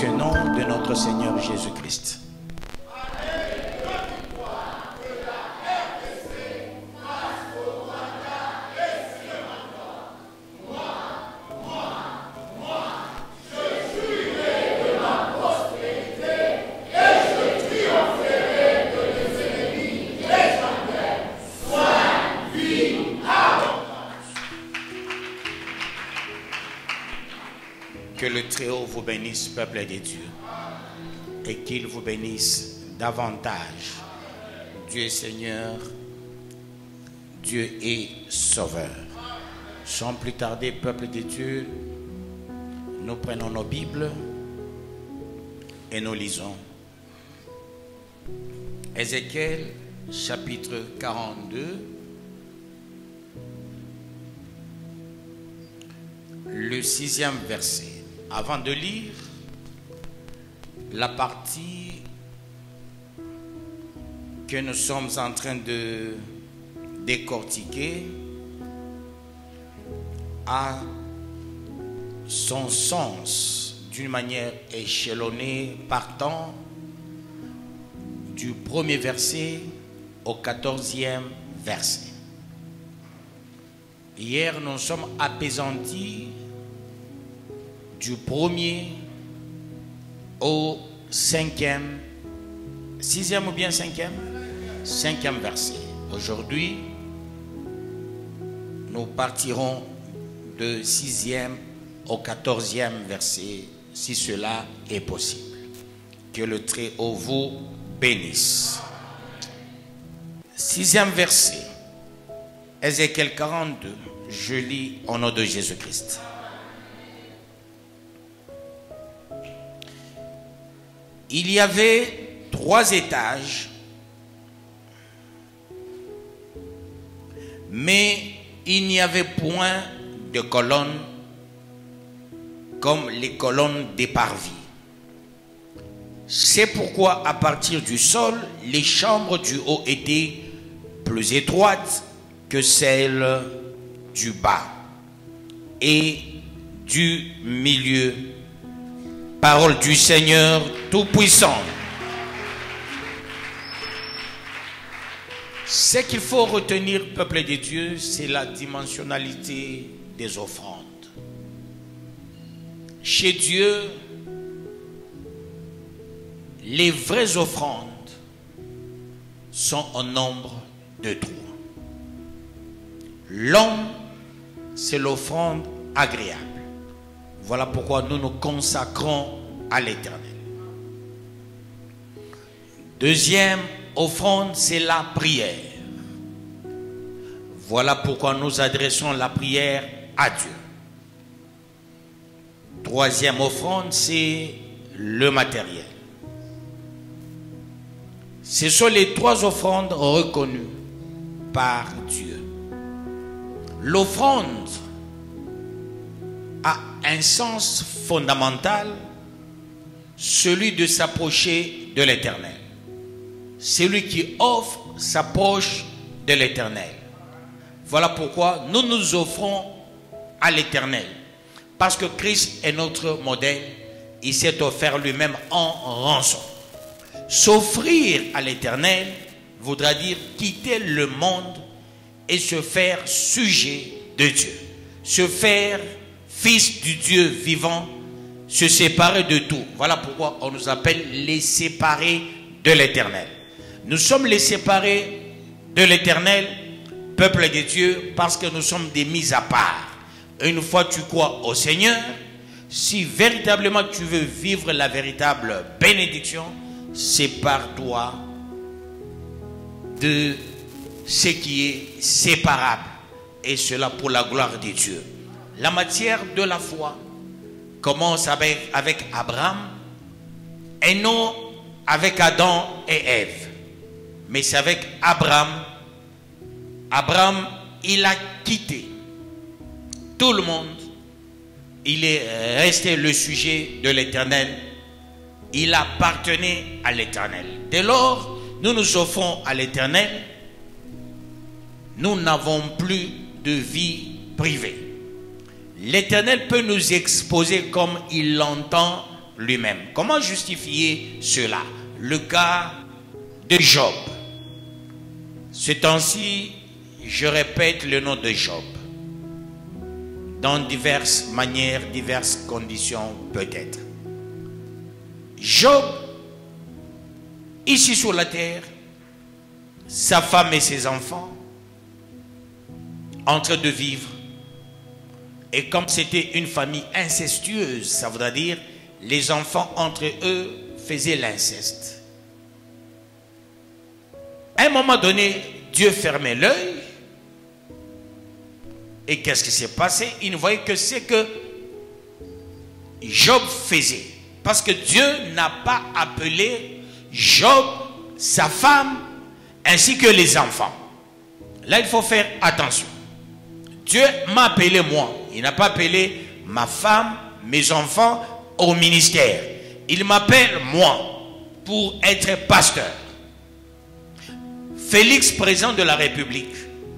précieux nom de notre Seigneur Jésus-Christ. Que le Très-Haut vous bénisse, peuple de Dieu, et qu'il vous bénisse davantage. Dieu est Seigneur, Dieu est Sauveur. Sans plus tarder, peuple de Dieu, nous prenons nos Bibles et nous lisons Ézéchiel chapitre 42, le 6e verset. Avant de lire la partie que nous sommes en train de décortiquer à son sens d'une manière échelonnée, partant du 1er verset au 14e verset. Hier, nous sommes apaisantis du 1er au 5e, 6e ou bien 5e? 5e verset. Aujourd'hui, nous partirons de 6e au 14e verset, si cela est possible. Que le Très-Haut vous bénisse. 6e verset, Ézéchiel 42, je lis au nom de Jésus-Christ. Il y avait 3 étages, mais il n'y avait point de colonnes comme les colonnes des parvis. C'est pourquoi à partir du sol, les chambres du haut étaient plus étroites que celles du bas et du milieu. Parole du Seigneur Tout-Puissant. Ce qu'il faut retenir, peuple de Dieu, c'est la dimensionnalité des offrandes. Chez Dieu, les vraies offrandes sont au nombre de 3. L'homme, c'est l'offrande agréable. Voilà pourquoi nous nous consacrons à l'Éternel. Deuxième offrande, c'est la prière. Voilà pourquoi nous adressons la prière à Dieu. Troisième offrande, c'est le matériel. Ce sont les 3 offrandes reconnues par Dieu. L'offrande a un sens fondamental, celui de s'approcher de l'Éternel. Celui qui offre s'approche de l'Éternel. Voilà pourquoi nous nous offrons à l'Éternel. Parce que Christ est notre modèle, il s'est offert lui-même en rançon. S'offrir à l'Éternel voudra dire quitter le monde et se faire sujet de Dieu. Se faire fils du Dieu vivant, se séparer de tout. Voilà pourquoi on nous appelle les séparés de l'Éternel. Nous sommes les séparés de l'Éternel, peuple de Dieu, parce que nous sommes des mis à part. Une fois tu crois au Seigneur, si véritablement tu veux vivre la véritable bénédiction, sépare-toi de ce qui est séparable. Et cela pour la gloire de Dieu. La matière de la foi commence avec Abraham et non avec Adam et Ève. Mais c'est avec Abraham. Abraham, il a quitté tout le monde. Il est resté le sujet de l'Éternel. Il appartenait à l'Éternel. Dès lors, nous nous offrons à l'Éternel. Nous n'avons plus de vie privée. L'Éternel peut nous exposer comme il l'entend lui-même. Comment justifier cela? Le cas de Job. Ce temps-ci, je répète le nom de Job. Dans diverses manières, diverses conditions peut-être. Job, ici sur la terre, sa femme et ses enfants, en train de vivre. Et comme c'était une famille incestueuse, ça voudrait dire les enfants entre eux faisaient l'inceste. À un moment donné, Dieu fermait l'œil. Et qu'est-ce qui s'est passé? Il ne voyait que ce que Job faisait. Parce que Dieu n'a pas appelé Job, sa femme, ainsi que les enfants. Là, il faut faire attention. Dieu m'a appelé moi. Il n'a pas appelé ma femme, mes enfants au ministère. Il m'appelle moi pour être pasteur. Félix, président de la République.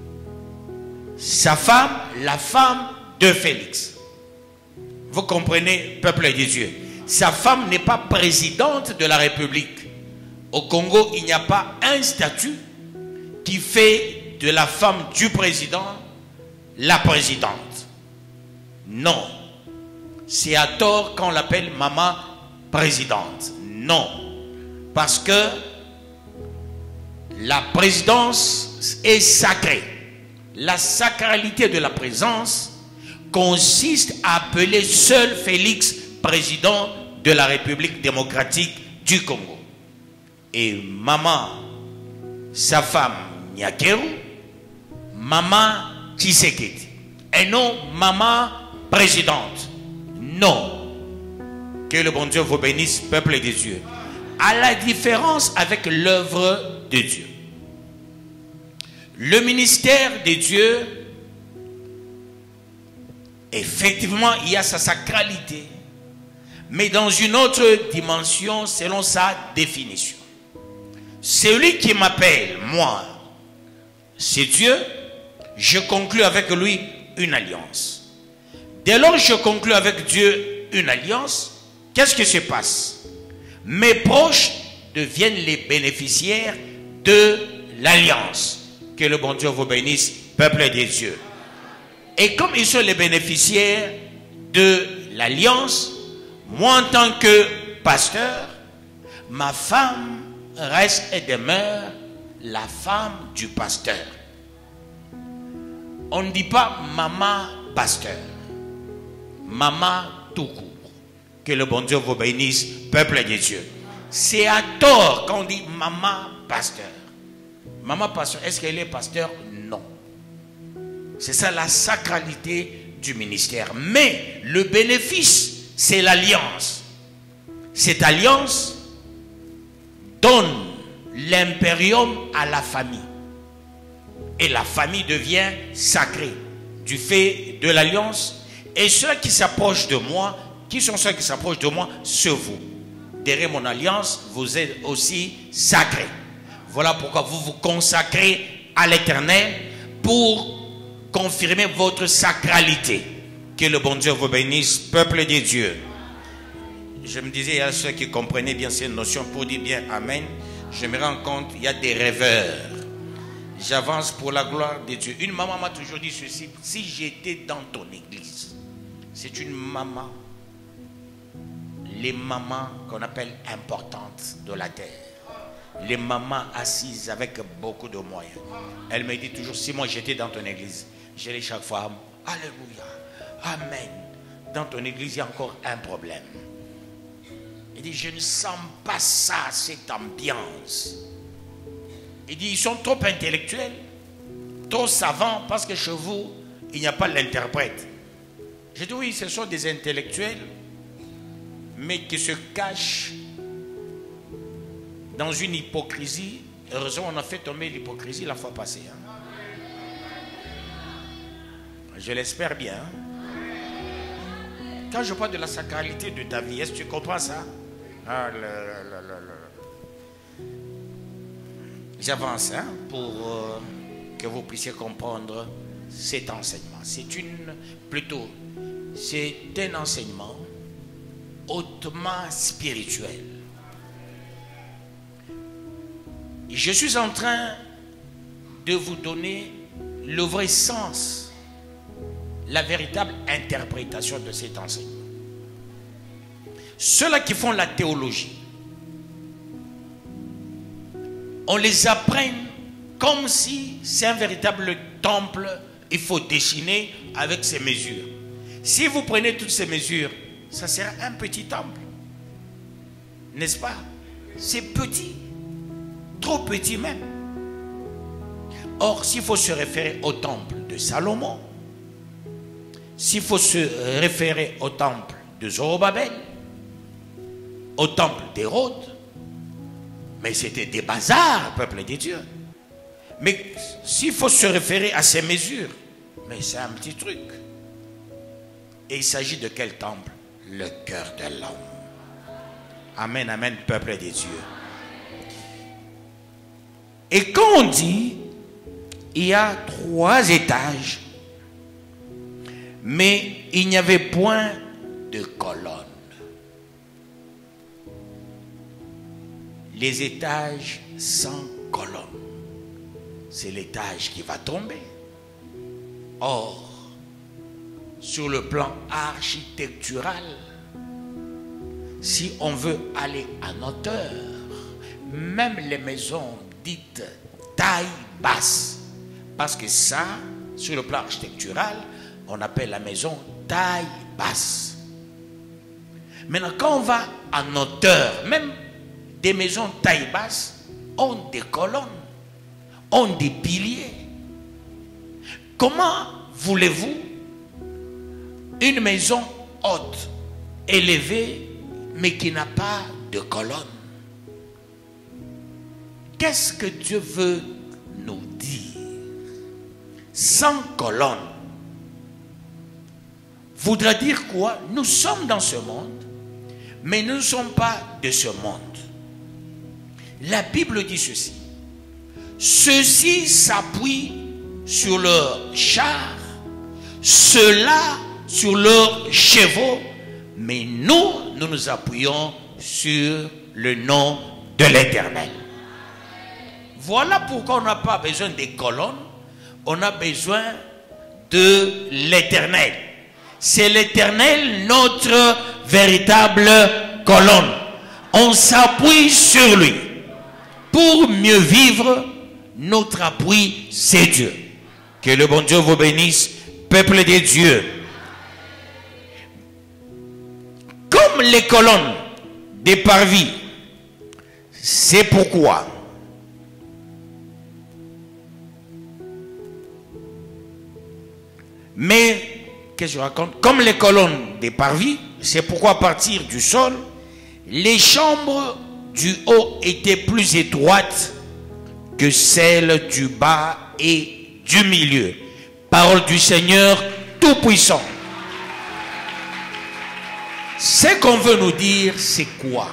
Sa femme, la femme de Félix. Vous comprenez, peuple de Dieu. Sa femme n'est pas présidente de la République. Au Congo, il n'y a pas un statut qui fait de la femme du président la présidente. Non. C'est à tort qu'on l'appelle maman présidente. Non. Parce que la présidence est sacrée. La sacralité de la présence consiste à appeler seul Félix président de la République démocratique du Congo. Et maman, sa femme Nyakeru, maman Tshisekedi. Et non maman présidente. Non. Que le bon Dieu vous bénisse, peuple de Dieu. À la différence avec l'œuvre de Dieu. Le ministère de Dieu, effectivement, il y a sa sacralité, mais dans une autre dimension selon sa définition. Celui qui m'appelle, moi, c'est Dieu, je conclus avec lui une alliance. Dès lors que je conclus avec Dieu une alliance, qu'est-ce qui se passe? Mes proches deviennent les bénéficiaires de l'alliance. Que le bon Dieu vous bénisse, peuple des dieux. Et comme ils sont les bénéficiaires de l'alliance, moi en tant que pasteur, ma femme reste et demeure la femme du pasteur. On ne dit pas maman pasteur, maman tout court. Que le bon Dieu vous bénisse, peuple des dieux. C'est à tort qu'on dit maman pasteur. Maman pasteur, est-ce qu'elle est pasteur? Non. C'est ça la sacralité du ministère. Mais le bénéfice, c'est l'alliance. Cette alliance donne l'impérium à la famille. Et la famille devient sacrée du fait de l'alliance. Et ceux qui s'approchent de moi, qui sont ceux qui s'approchent de moi? C'est vous. Derrière mon alliance, vous êtes aussi sacrés. Voilà pourquoi vous vous consacrez à l'Éternel pour confirmer votre sacralité. Que le bon Dieu vous bénisse, peuple de Dieu. Je me disais, il y a ceux qui comprenaient bien ces notions pour dire bien Amen. Je me rends compte, il y a des rêveurs. J'avance pour la gloire de Dieu. Une maman m'a toujours dit ceci: si j'étais dans ton église, c'est une maman, les mamans qu'on appelle importantes de la terre. Les mamans assises avec beaucoup de moyens. Elle me dit toujours, si moi j'étais dans ton église, je dis chaque fois, alléluia, amen. Dans ton église, il y a encore un problème. Il dit, je ne sens pas ça, cette ambiance. Il dit, ils sont trop intellectuels, trop savants, parce que chez vous, il n'y a pas l'interprète. Je dis, oui, ce sont des intellectuels, mais qui se cachent dans une hypocrisie. Heureusement, on a fait tomber l'hypocrisie la fois passée. Hein. Je l'espère bien. Quand je parle de la sacralité de ta vie, est-ce que tu comprends ça? Ah, j'avance pour que vous puissiez comprendre cet enseignement. C'est un enseignement hautement spirituel. Je suis en train de vous donner le vrai sens, la véritable interprétation de cet enseignement. Ceux-là qui font la théologie, on les apprend comme si c'est un véritable temple, il faut dessiner avec ces mesures. Si vous prenez toutes ces mesures, ça sera un petit temple. N'est-ce pas? C'est petit, trop petit même. Or, s'il faut se référer au temple de Salomon, s'il faut se référer au temple de Zorobabel, au temple d'Hérode, mais c'était des bazars, peuple de Dieu. Mais s'il faut se référer à ces mesures, mais c'est un petit truc. Et il s'agit de quel temple? Le cœur de l'homme. Amen, amen, peuple de Dieu. Et quand on dit, il y a 3 étages, mais il n'y avait point de colonne. Les étages sans colonne, c'est l'étage qui va tomber. Or, sur le plan architectural, si on veut aller en hauteur, même les maisons dites taille basse, parce que ça, sur le plan architectural, on appelle la maison taille basse. Maintenant, quand on va en hauteur, même des maisons taille basse ont des colonnes, ont des piliers. Comment voulez-vous une maison haute, élevée, mais qui n'a pas de colonne? Qu'est-ce que Dieu veut nous dire? Sans colonne voudra dire quoi? Nous sommes dans ce monde, mais nous ne sommes pas de ce monde. La Bible dit ceci: ceux-ci s'appuient sur leurs chars, ceux-là sur leurs chevaux, mais nous nous appuyons sur le nom de l'Éternel. Voilà pourquoi on n'a pas besoin des colonnes, on a besoin de l'Éternel. C'est l'Éternel notre véritable colonne. On s'appuie sur lui. Pour mieux vivre, notre appui, c'est Dieu. Que le bon Dieu vous bénisse, peuple de Dieu. Comme les colonnes des parvis, c'est pourquoi qu'est-ce que je raconte? Comme les colonnes des parvis, c'est pourquoi à partir du sol, les chambres du haut étaient plus étroites que celles du bas et du milieu. Parole du Seigneur Tout-Puissant. Ce qu'on veut nous dire, c'est quoi?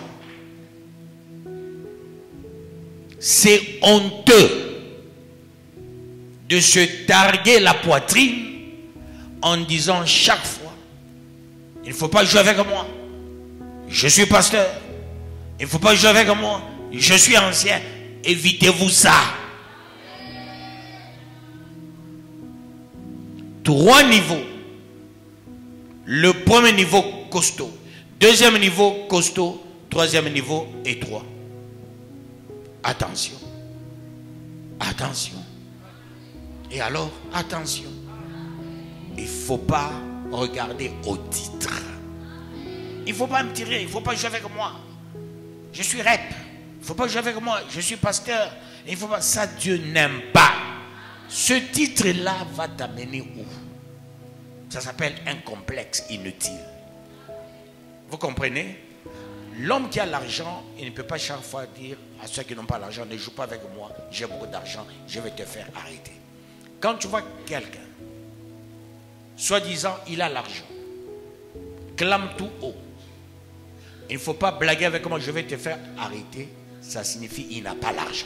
C'est honteux de se targuer la poitrine en disant chaque fois: il ne faut pas jouer avec moi, je suis pasteur. Il ne faut pas jouer avec moi, je suis ancien. Évitez-vous ça. 3 niveaux. Le premier niveau costaud, deuxième niveau costaud, troisième niveau étroit. Attention. Attention. Et alors, attention. Il ne faut pas regarder au titre. Il ne faut pas me tirer, il ne faut pas jouer avec moi. Je suis rep. Il ne faut pas jouer avec moi. Je suis pasteur. Il faut pas. Ça, Dieu n'aime pas. Ce titre-là va t'amener où? Ça s'appelle un complexe inutile. Vous comprenez? L'homme qui a l'argent, il ne peut pas chaque fois dire à ceux qui n'ont pas l'argent: ne joue pas avec moi, j'ai beaucoup d'argent, je vais te faire arrêter. Quand tu vois quelqu'un, soi-disant, il a l'argent, clame tout haut, il ne faut pas blaguer avec moi, je vais te faire arrêter. Ça signifie qu'il n'a pas l'argent.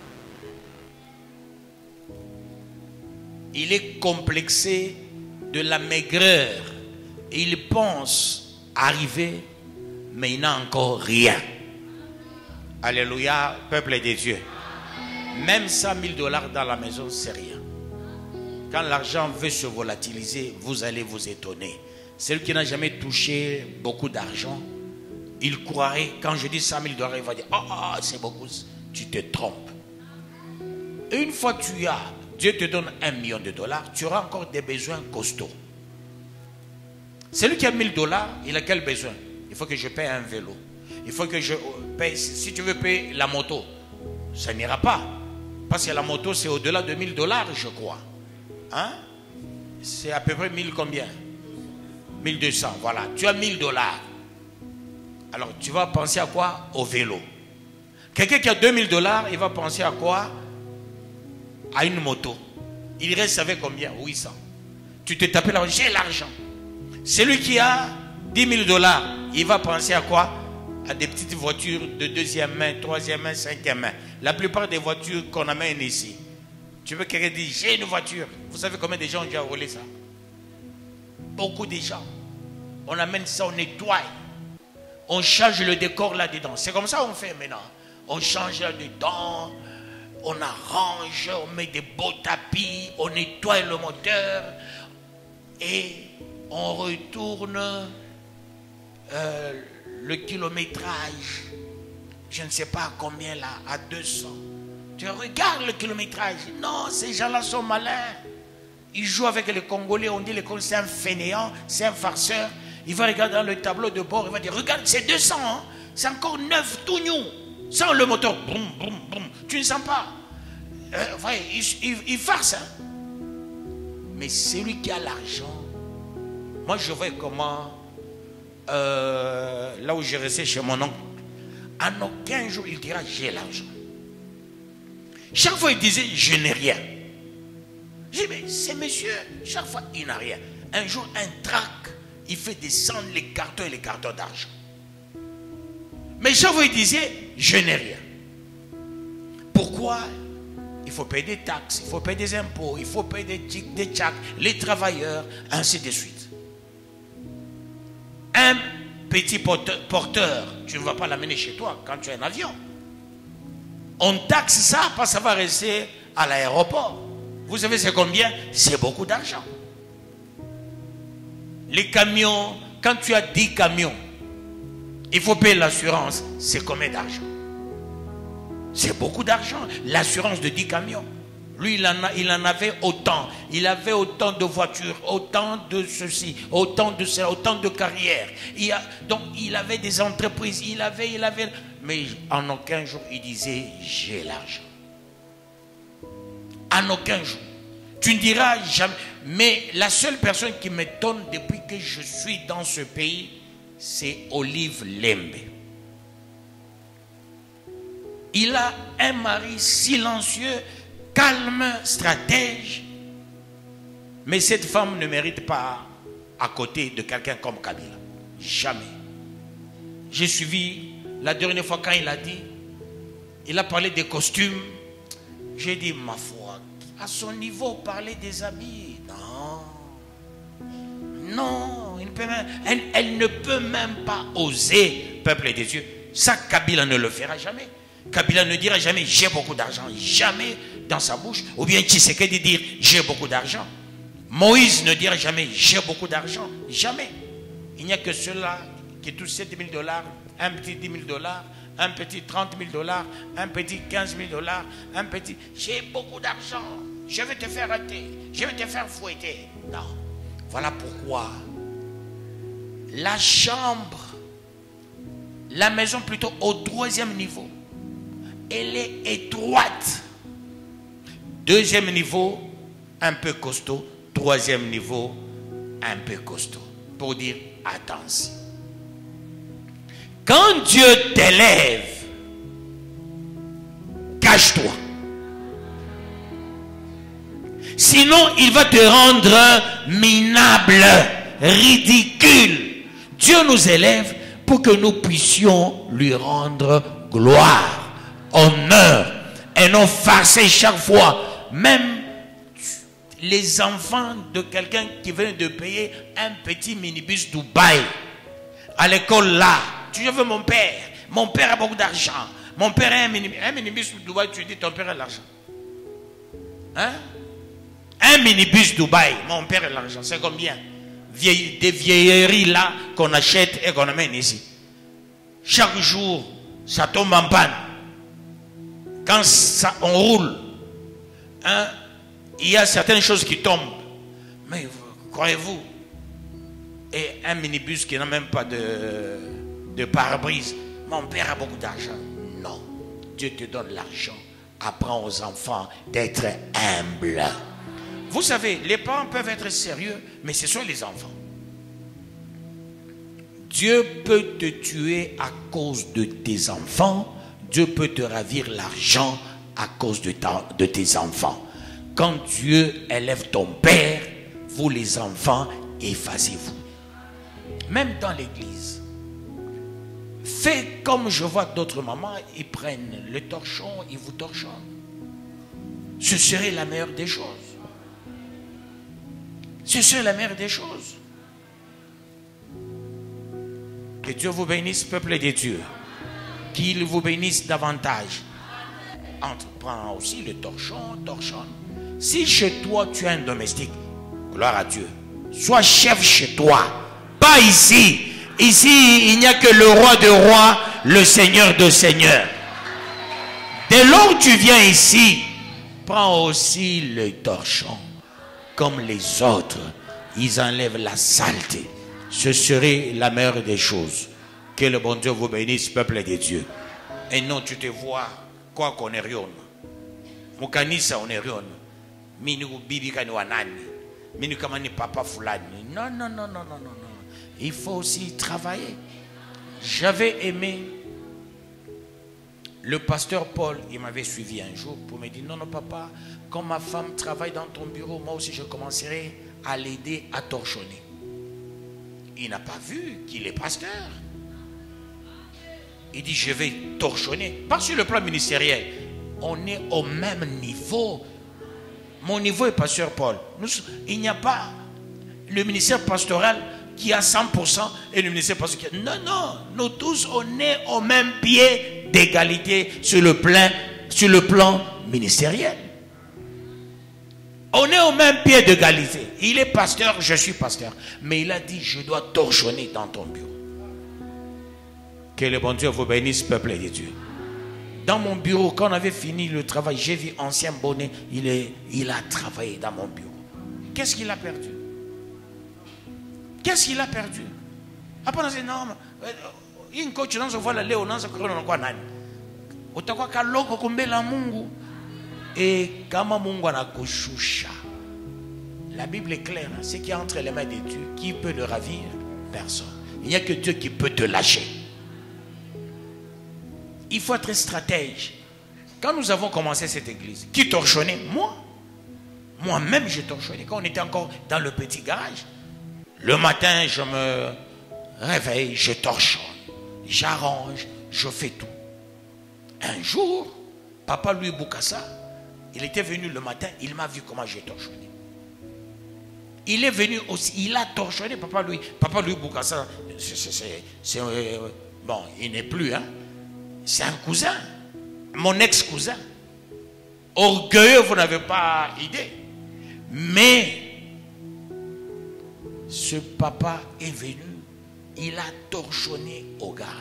Il est complexé de la maigreur. Et il pense arriver mais il n'a encore rien. Alléluia, peuple de Dieu. Même 100 000 $ dans la maison, c'est rien. Quand l'argent veut se volatiliser, vous allez vous étonner. Celui qui n'a jamais touché beaucoup d'argent, il croirait, quand je dis 100 000 $, il va dire, oh, c'est beaucoup. Tu te trompes. Et une fois que tu as, Dieu te donne 1 million de $, tu auras encore des besoins costauds. Celui qui a 1 000 $, il a quel besoin? Il faut que je paye un vélo. Il faut que je paye, si tu veux payer la moto, ça n'ira pas. Parce que la moto, c'est au-delà de 1 000 $, je crois. Hein? C'est à peu près 1000 combien? 1200, voilà. Tu as 1 000 $. Alors, tu vas penser à quoi? Au vélo. Quelqu'un qui a 2 000 $, il va penser à quoi? À une moto. Il reste avec combien? 800. Tu te tapes là, j'ai l'argent. Celui qui a 10 000 $, il va penser à quoi? À des petites voitures de deuxième main, troisième main, cinquième main. La plupart des voitures qu'on amène ici. Tu veux quelqu'un dire, j'ai une voiture. Vous savez combien de gens ont déjà roulé ça? Beaucoup de gens. On amène ça, on nettoie. On change le décor là-dedans. C'est comme ça qu'on fait maintenant. On change là-dedans. On arrange, on met des beaux tapis. On nettoie le moteur. Et on retourne le kilométrage. Je ne sais pas combien là, à 200. Tu regardes le kilométrage. Non, ces gens-là sont malins. Ils jouent avec les Congolais. On dit les Congolais, c'est un fainéant, c'est un farceur. Il va regarder dans le tableau de bord. Il va dire, regarde, c'est 200. Hein? C'est encore neuf, tout new. Sans le moteur. Boum, boum, boum. Tu ne sens pas. Il farce. Hein? Mais celui qui a l'argent. Moi, je vois comment. Là où j'ai resté chez mon oncle. En aucun jour, il dira, j'ai l'argent. Chaque fois, il disait, je n'ai rien. J'ai dit, mais c'est monsieur, chaque fois, il n'a rien. Un jour, un trac, il fait descendre les cartons et les cartons d'argent. Mais chaque fois, il disait, je n'ai rien. Pourquoi? Il faut payer des taxes, il faut payer des impôts, il faut payer des tchaks, les travailleurs, ainsi de suite. Un petit porteur, tu ne vas pas l'amener chez toi quand tu as un avion. On taxe ça parce que ça va rester à l'aéroport. Vous savez c'est combien? C'est beaucoup d'argent. Les camions, quand tu as 10 camions, il faut payer l'assurance. C'est combien d'argent? C'est beaucoup d'argent. L'assurance de 10 camions. Lui, il en avait autant. Il avait autant de voitures, autant de ceci, autant de cela, autant de carrières. Donc, il avait des entreprises. Il avait. Mais en aucun jour, il disait, j'ai l'argent. En aucun jour. Tu ne diras jamais. Mais la seule personne qui m'étonne depuis que je suis dans ce pays, c'est Olive Lembe. Il a un mari silencieux, calme, stratège. Mais cette femme ne mérite pas à côté de quelqu'un comme Kabila. Jamais. J'ai suivi la dernière fois quand il a dit, il a parlé des costumes. J'ai dit, ma foi, à son niveau, parler des habits. Non, elle ne peut même pas oser, peuple des dieux. Ça, Kabila ne le fera jamais. Kabila ne dira jamais j'ai beaucoup d'argent, jamais dans sa bouche. Ou bien Tshisekedi dire j'ai beaucoup d'argent. Moïse ne dira jamais j'ai beaucoup d'argent, jamais. Il n'y a que ceux-là qui touchent 7 000 $, un petit 10 000 $, un petit 30 000 $, un petit 15 000 $, un petit j'ai beaucoup d'argent, je vais te faire rater, je vais te faire fouetter. Non. Voilà pourquoi la chambre, la maison plutôt au 3e niveau, elle est étroite. 2e niveau, un peu costaud. 3e niveau, un peu costaud. Pour dire attention. Quand Dieu t'élève, cache-toi. Sinon, il va te rendre minable, ridicule. Dieu nous élève pour que nous puissions lui rendre gloire, honneur, et non farcer chaque fois. Même les enfants de quelqu'un qui vient de payer un petit minibus Dubaï, à l'école là, je veux mon père. Mon père a beaucoup d'argent. Mon père a un minibus Dubaï, tu dis ton père a l'argent. Hein? Un minibus Dubaï, mon père a l'argent. C'est combien? Des vieilleries là qu'on achète et qu'on amène ici. Chaque jour, ça tombe en panne. Quand on roule, hein, il y a certaines choses qui tombent. Mais croyez-vous, et un minibus qui n'a même pas de pare-brise, mon père a beaucoup d'argent. Non, Dieu te donne l'argent. Apprends aux enfants d'être humbles. Vous savez, les parents peuvent être sérieux, mais ce sont les enfants. Dieu peut te tuer à cause de tes enfants. Dieu peut te ravir l'argent à cause de tes enfants. Quand Dieu élève ton père, vous les enfants, effacez-vous. Même dans l'église. Faites comme je vois d'autres mamans, ils prennent le torchon, ils vous torchonnent. Ce serait la meilleure des choses. Ce serait la meilleure des choses. Que Dieu vous bénisse, peuple de Dieu. Qu'il vous bénisse davantage. Prends aussi le torchon, torchonne. Si chez toi tu as un domestique, gloire à Dieu, sois chef chez toi, pas ici. Ici, il n'y a que le roi de rois, le seigneur de seigneurs. Dès lors que tu viens ici, prends aussi le torchon. Comme les autres, ils enlèvent la saleté. Ce serait la meilleure des choses. Que le bon Dieu vous bénisse, peuple de Dieu. Et non, tu te vois, quoi qu'on est rien. Mukanisa on est rien. Minu bibi kani wanani. Minu kamani papa fulani. Non, non, non, non, non, non. Il faut aussi travailler. J'avais aimé le pasteur Paul, il m'avait suivi un jour pour me dire, non, non, papa, quand ma femme travaille dans ton bureau, moi aussi je commencerai à l'aider à torchonner. Il n'a pas vu qu'il est pasteur. Il dit, je vais torchonner. Pas sur le plan ministériel. On est au même niveau. Mon niveau est pasteur Paul. Il n'y a pas le ministère pastoral qui a 100% et le ministère pastoral qui a... Non, non. Nous tous, on est au même pied d'égalité sur le plan ministériel. On est au même pied d'égalité. Il est pasteur, je suis pasteur. Mais il a dit, je dois torchonner dans ton bureau. Que le bon Dieu vous bénisse, peuple de Dieu. Dans mon bureau, quand on avait fini le travail, j'ai vu ancien bonnet, il a travaillé dans mon bureau. Qu'est-ce qu'il a perdu? Qu'est-ce qu'il a perdu? Après, on a dit, non, il coach dans ce voile, là, on a ce qu'on a quoi, nan. Utakuwa kaloko kumbela Mungu. Et kama Mungu anakushusha. La Bible est claire, hein? Ce qui est entre les mains de Dieu, qui peut le ravir? Personne. Il n'y a que Dieu qui peut te lâcher. Il faut être stratège. Quand nous avons commencé cette église, qui torchonnait? Moi-même, j'ai torchonné. Quand on était encore dans le petit garage, le matin, je me réveille, je torchonne, j'arrange, je fais tout. Un jour, Papa Louis Boukassa, il était venu le matin, il m'a vu comment j'ai torchonné. Il est venu aussi, il a torchonné Papa Louis Boukassa. Bon, il n'est plus, hein. C'est un cousin, mon ex-cousin. Orgueilleux, vous n'avez pas idée. Mais ce papa est venu, il a torchonné au garage.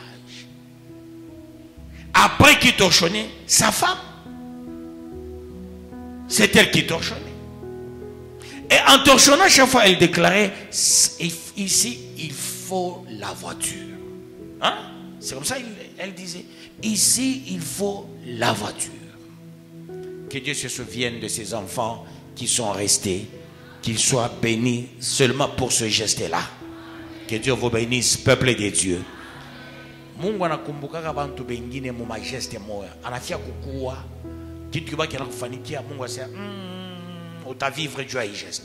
Après qu'il torchonnait, sa femme, c'est elle qui torchonnait. Et en torchonnant, chaque fois, elle déclarait, ici, il faut la voiture. Hein? C'est comme ça, elle disait, ici, il faut la voiture. Que Dieu se souvienne de ses enfants qui sont restés, qu'ils soient bénis seulement pour ce geste-là. Que Dieu vous bénisse, peuple de Dieu. Mungu anakumbukaka bantu bengine mu majeste moya. Anafia kukua. Kitu kibaki anakufanikia, Mungu asema, utavivre juu ya geste.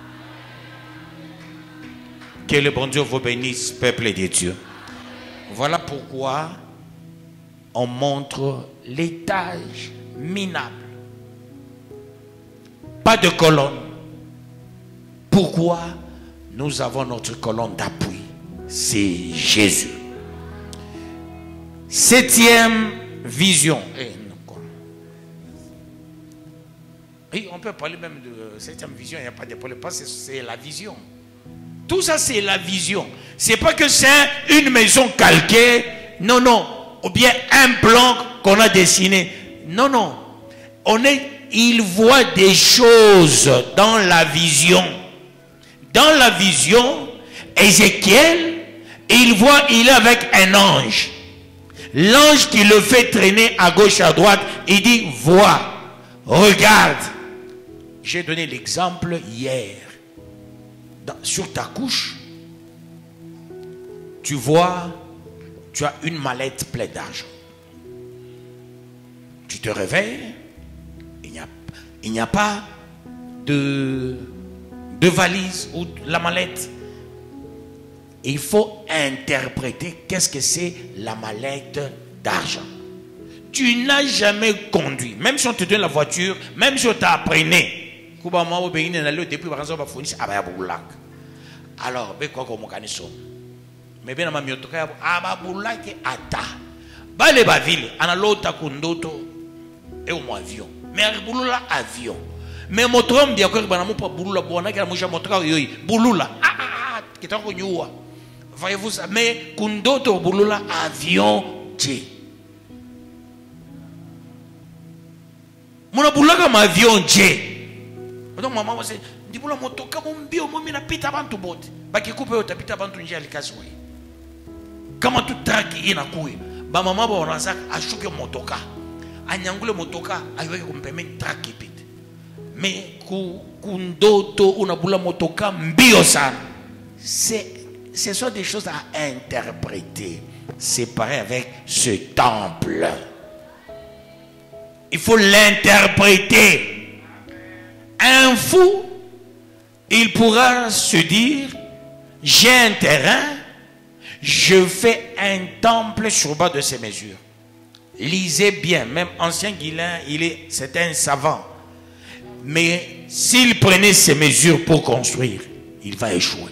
Que le bon Dieu vous bénisse, peuple de Dieu. Voilà pourquoi on montre l'étage minable. Pas de colonne. Pourquoi? Nous avons notre colonne d'appui. C'est Jésus. Septième vision. Oui, on peut parler même de septième vision, il n'y a pas de problème, parce que c'est la vision. Tout ça, c'est la vision. C'est pas que c'est une maison calquée, non, non, ou bien un plan qu'on a dessiné. Non, non. Il voit des choses dans la vision. Dans la vision, Ézéchiel, il est avec un ange. L'ange qui le fait traîner à gauche, à droite, il dit, vois, regarde. J'ai donné l'exemple hier. Sur ta couche, tu vois, tu as une mallette pleine d'argent. Tu te réveilles, il n'y a pas de valise ou la mallette. Il faut interpréter qu'est-ce que c'est la mallette d'argent. Tu n'as jamais conduit, même si on te donne la voiture, même si on t'a appris. Alors, quoi comme organisation. Mais bien, ma miotoka, ababulake ata. Bale baville, analota kundoto et au avion. Mais bulula avion. Mais motrom dia ko banamu pa bulula bona kila musha motoka yoyi. Bulula. Kitako nyua. Voyez-vous ça? Mais kundoto bulula avion J. Mona bulaka ma avion J. Donc maman va se ndibula motoka mombio momi na pita bantu bote. Bakikupe utapita bantu njia likazwe. Kama tu traki inakuya. Ba mama ba onazaka ashuke motoka. Anyangule motoka aiweke kumpeme traki pite. Mais kundoto unabula motoka mbio sana. Ce sont des choses à interpréter. C'est pareil avec ce temple. Il faut l'interpréter. Un fou, il pourra se dire, j'ai un terrain, je fais un temple sur le bas de ces mesures. Lisez bien, même ancien Guilain, c'est un savant. Mais s'il prenait ces mesures pour construire, il va échouer.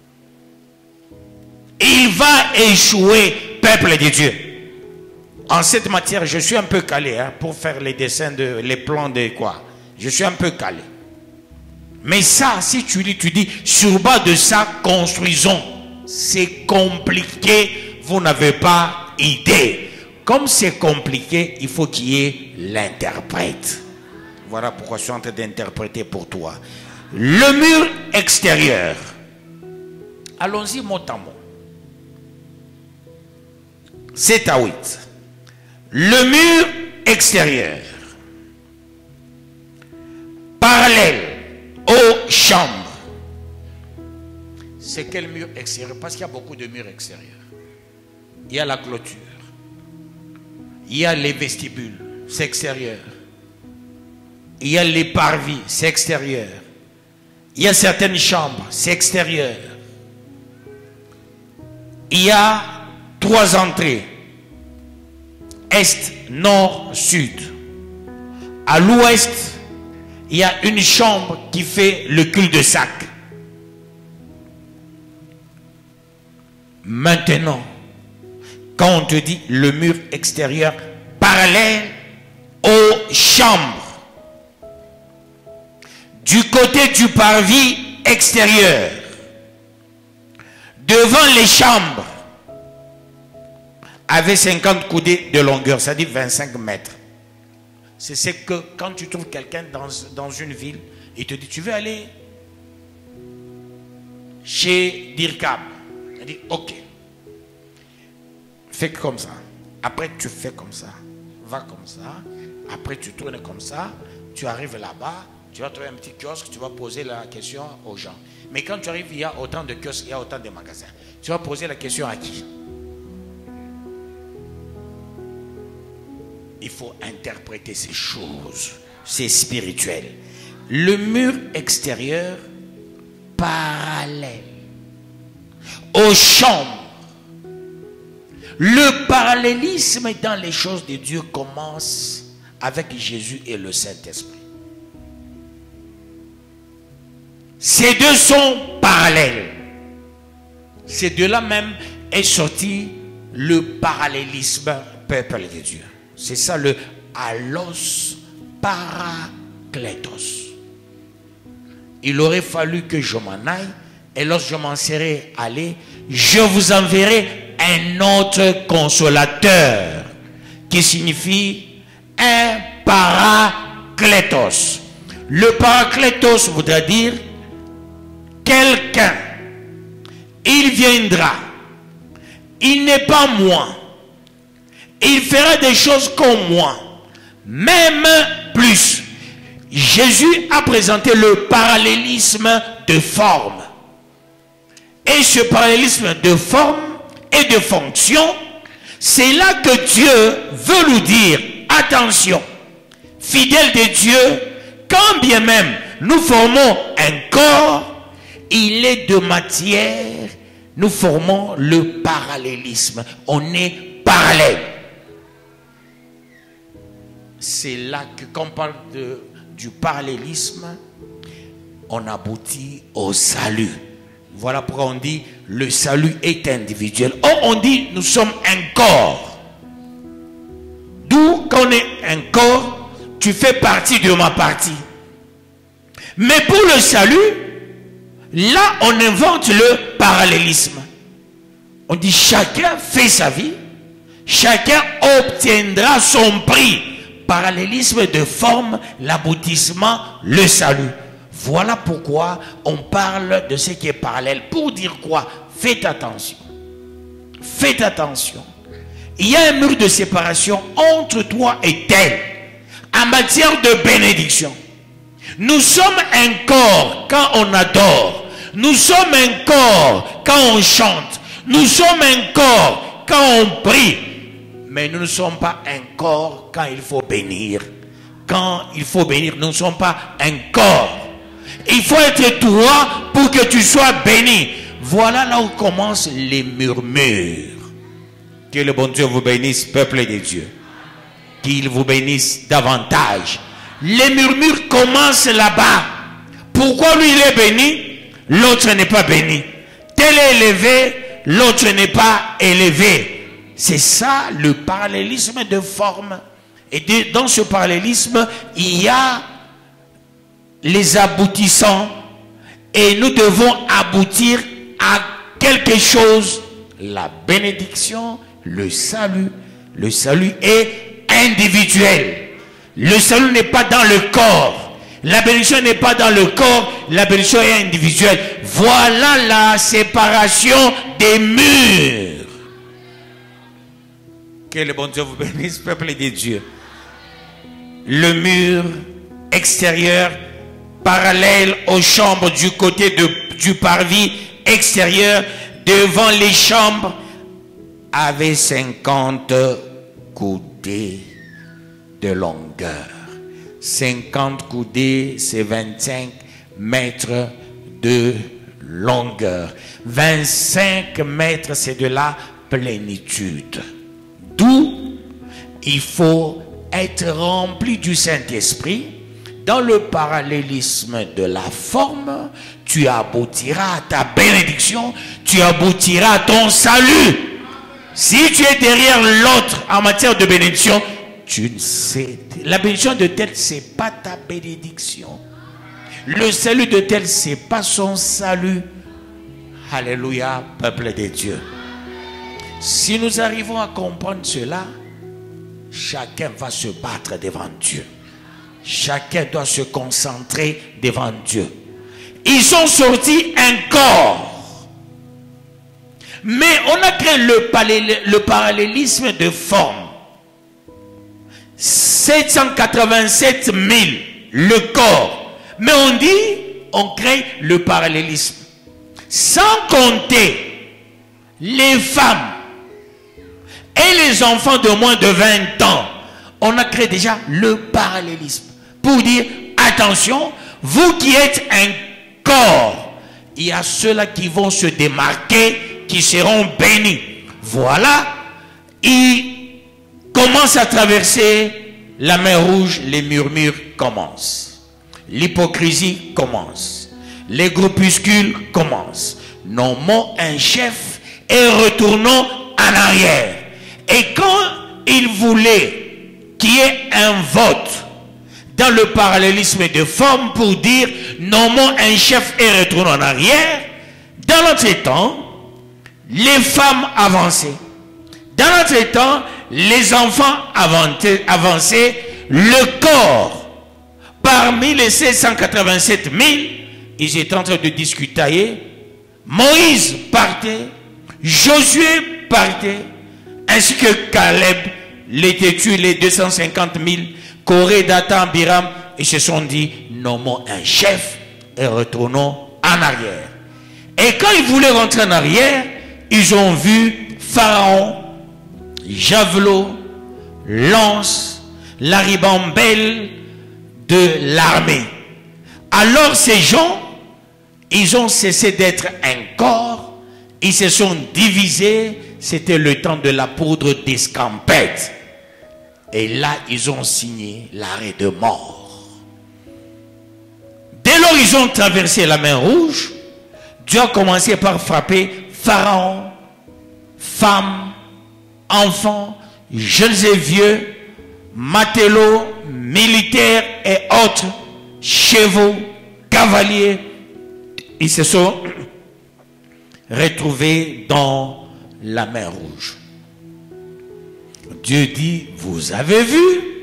Il va échouer, peuple de Dieu. En cette matière, je suis un peu calé pour faire les dessins, les plans de quoi. Je suis un peu calé. Mais ça, si tu lis, tu dis, sur bas de ça, construisons. C'est compliqué, vous n'avez pas idée. Comme c'est compliqué, il faut qu'il y ait l'interprète. Voilà pourquoi je suis en train d'interpréter pour toi. Le mur extérieur. Allons-y mot à mot. 7 à 8. Le mur extérieur. Parallèle aux chambres. C'est quel mur extérieur? Parce qu'il y a beaucoup de murs extérieurs. Il y a la clôture. Il y a les vestibules, c'est extérieur. Il y a les parvis, c'est extérieur. Il y a certaines chambres, c'est extérieur. Il y a 3 entrées. Est, nord, sud. À l'ouest, il y a une chambre qui fait le cul-de-sac. Maintenant, quand on te dit le mur extérieur parallèle aux chambres, du côté du parvis extérieur, devant les chambres, avait 50 coudées de longueur, c'est-à-dire 25 mètres. C'est ce que quand tu trouves quelqu'un dans une ville, il te dit, tu veux aller chez Dirkab. Il dit, ok. Fais comme ça. Après, tu fais comme ça. Va comme ça. Après, tu tournes comme ça. Tu arrives là-bas. Tu vas trouver un petit kiosque. Tu vas poser la question aux gens. Mais quand tu arrives, il y a autant de kiosques, il y a autant de magasins. Tu vas poser la question à qui? Il faut interpréter ces choses. C'est spirituel. Le mur extérieur parallèle aux chambres. Le parallélisme dans les choses de Dieu commence avec Jésus et le Saint-Esprit. Ces deux sont parallèles. C'est de là même est sorti le parallélisme peuple de Dieu. C'est ça le allos parakletos. Il aurait fallu que je m'en aille, et lorsque je m'en serai allé, je vous enverrai un autre consolateur, qui signifie un parakletos. Le parakletos voudra dire quelqu'un. Il viendra. Il n'est pas moi. Il fera des choses comme moi. Même plus. Jésus a présenté le parallélisme de forme. Et ce parallélisme de forme et de fonction, c'est là que Dieu veut nous dire, attention, fidèles de Dieu, quand bien même nous formons un corps, il est de matière, nous formons le parallélisme. On est parallèle. C'est là que quand on parle du parallélisme, on aboutit au salut. Voilà pourquoi on dit le salut est individuel. Or on dit nous sommes un corps. D'où quand on est un corps, tu fais partie de ma partie. Mais pour le salut, là on invente le parallélisme. On dit chacun fait sa vie, chacun obtiendra son prix. Parallélisme de forme, l'aboutissement, le salut. Voilà pourquoi on parle de ce qui est parallèle. Pour dire quoi? Faites attention. Faites attention. Il y a un mur de séparation entre toi et elle en matière de bénédiction. Nous sommes un corps quand on adore. Nous sommes un corps quand on chante. Nous sommes un corps quand on prie. Mais nous ne sommes pas un corps quand il faut bénir. Quand il faut bénir, nous ne sommes pas un corps. Il faut être toi pour que tu sois béni. Voilà là où commencent les murmures. Que le bon Dieu vous bénisse, peuple de Dieu. Qu'il vous bénisse davantage. Les murmures commencent là-bas. Pourquoi lui il est béni, l'autre n'est pas béni? Tel est élevé, l'autre n'est pas élevé. C'est ça le parallélisme de forme. Et dans ce parallélisme, il y a les aboutissants. Et nous devons aboutir à quelque chose. La bénédiction, le salut. Le salut est individuel. Le salut n'est pas dans le corps. La bénédiction n'est pas dans le corps. La bénédiction est individuelle. Voilà la séparation des murs. Que le bon Dieu vous bénisse, peuple de Dieu. Le mur extérieur parallèle aux chambres du côté du parvis extérieur devant les chambres avait 50 coudées de longueur. 50 coudées, c'est 25 mètres de longueur. 25 mètres, c'est de la plénitude. D'où il faut être rempli du Saint-Esprit. Dans le parallélisme de la forme, tu aboutiras à ta bénédiction, tu aboutiras à ton salut. Si tu es derrière l'autre en matière de bénédiction, tu ne sais, la bénédiction de tel, c'est pas ta bénédiction. Le salut de tel, c'est pas son salut. Alléluia, peuple de Dieu. Si nous arrivons à comprendre cela, chacun va se battre devant Dieu. Chacun doit se concentrer devant Dieu. Ils sont sortis un corps. Mais on a créé le parallélisme de forme. 787 000, le corps. Mais on dit, on crée le parallélisme. Sans compter les femmes et les enfants de moins de 20 ans, on a créé déjà le parallélisme. Pour dire, attention, vous qui êtes un corps, il y a ceux-là qui vont se démarquer, qui seront bénis. Voilà, ils commencent à traverser la mer rouge, les murmures commencent. L'hypocrisie commence. Les groupuscules commencent. Nommons un chef et retournons en arrière. Et quand il voulait qu'il y ait un vote dans le parallélisme de forme pour dire nommons un chef et retournons en arrière. Dans notre temps, les femmes avançaient. Dans notre temps, les enfants avançaient. Le corps, parmi les 787 000, ils étaient en train de discuter. Moïse partait, Josué partait, ainsi que Caleb, les têtus, les 250 000, Corée, Dathan, Biram, ils se sont dit, nommons un chef et retournons en arrière. Et quand ils voulaient rentrer en arrière, ils ont vu Pharaon, javelot, lance, la ribambelle de l'armée. Alors ces gens, ils ont cessé d'être un corps, ils se sont divisés, c'était le temps de la poudre d'escampette. Et là, ils ont signé l'arrêt de mort. Dès lors, ils ont traversé la mer Rouge. Dieu a commencé par frapper Pharaon, femmes, enfants, jeunes et vieux, matelots, militaires et autres, chevaux, cavaliers. Ils se sont retrouvés dans la mer Rouge. Dieu dit, vous avez vu?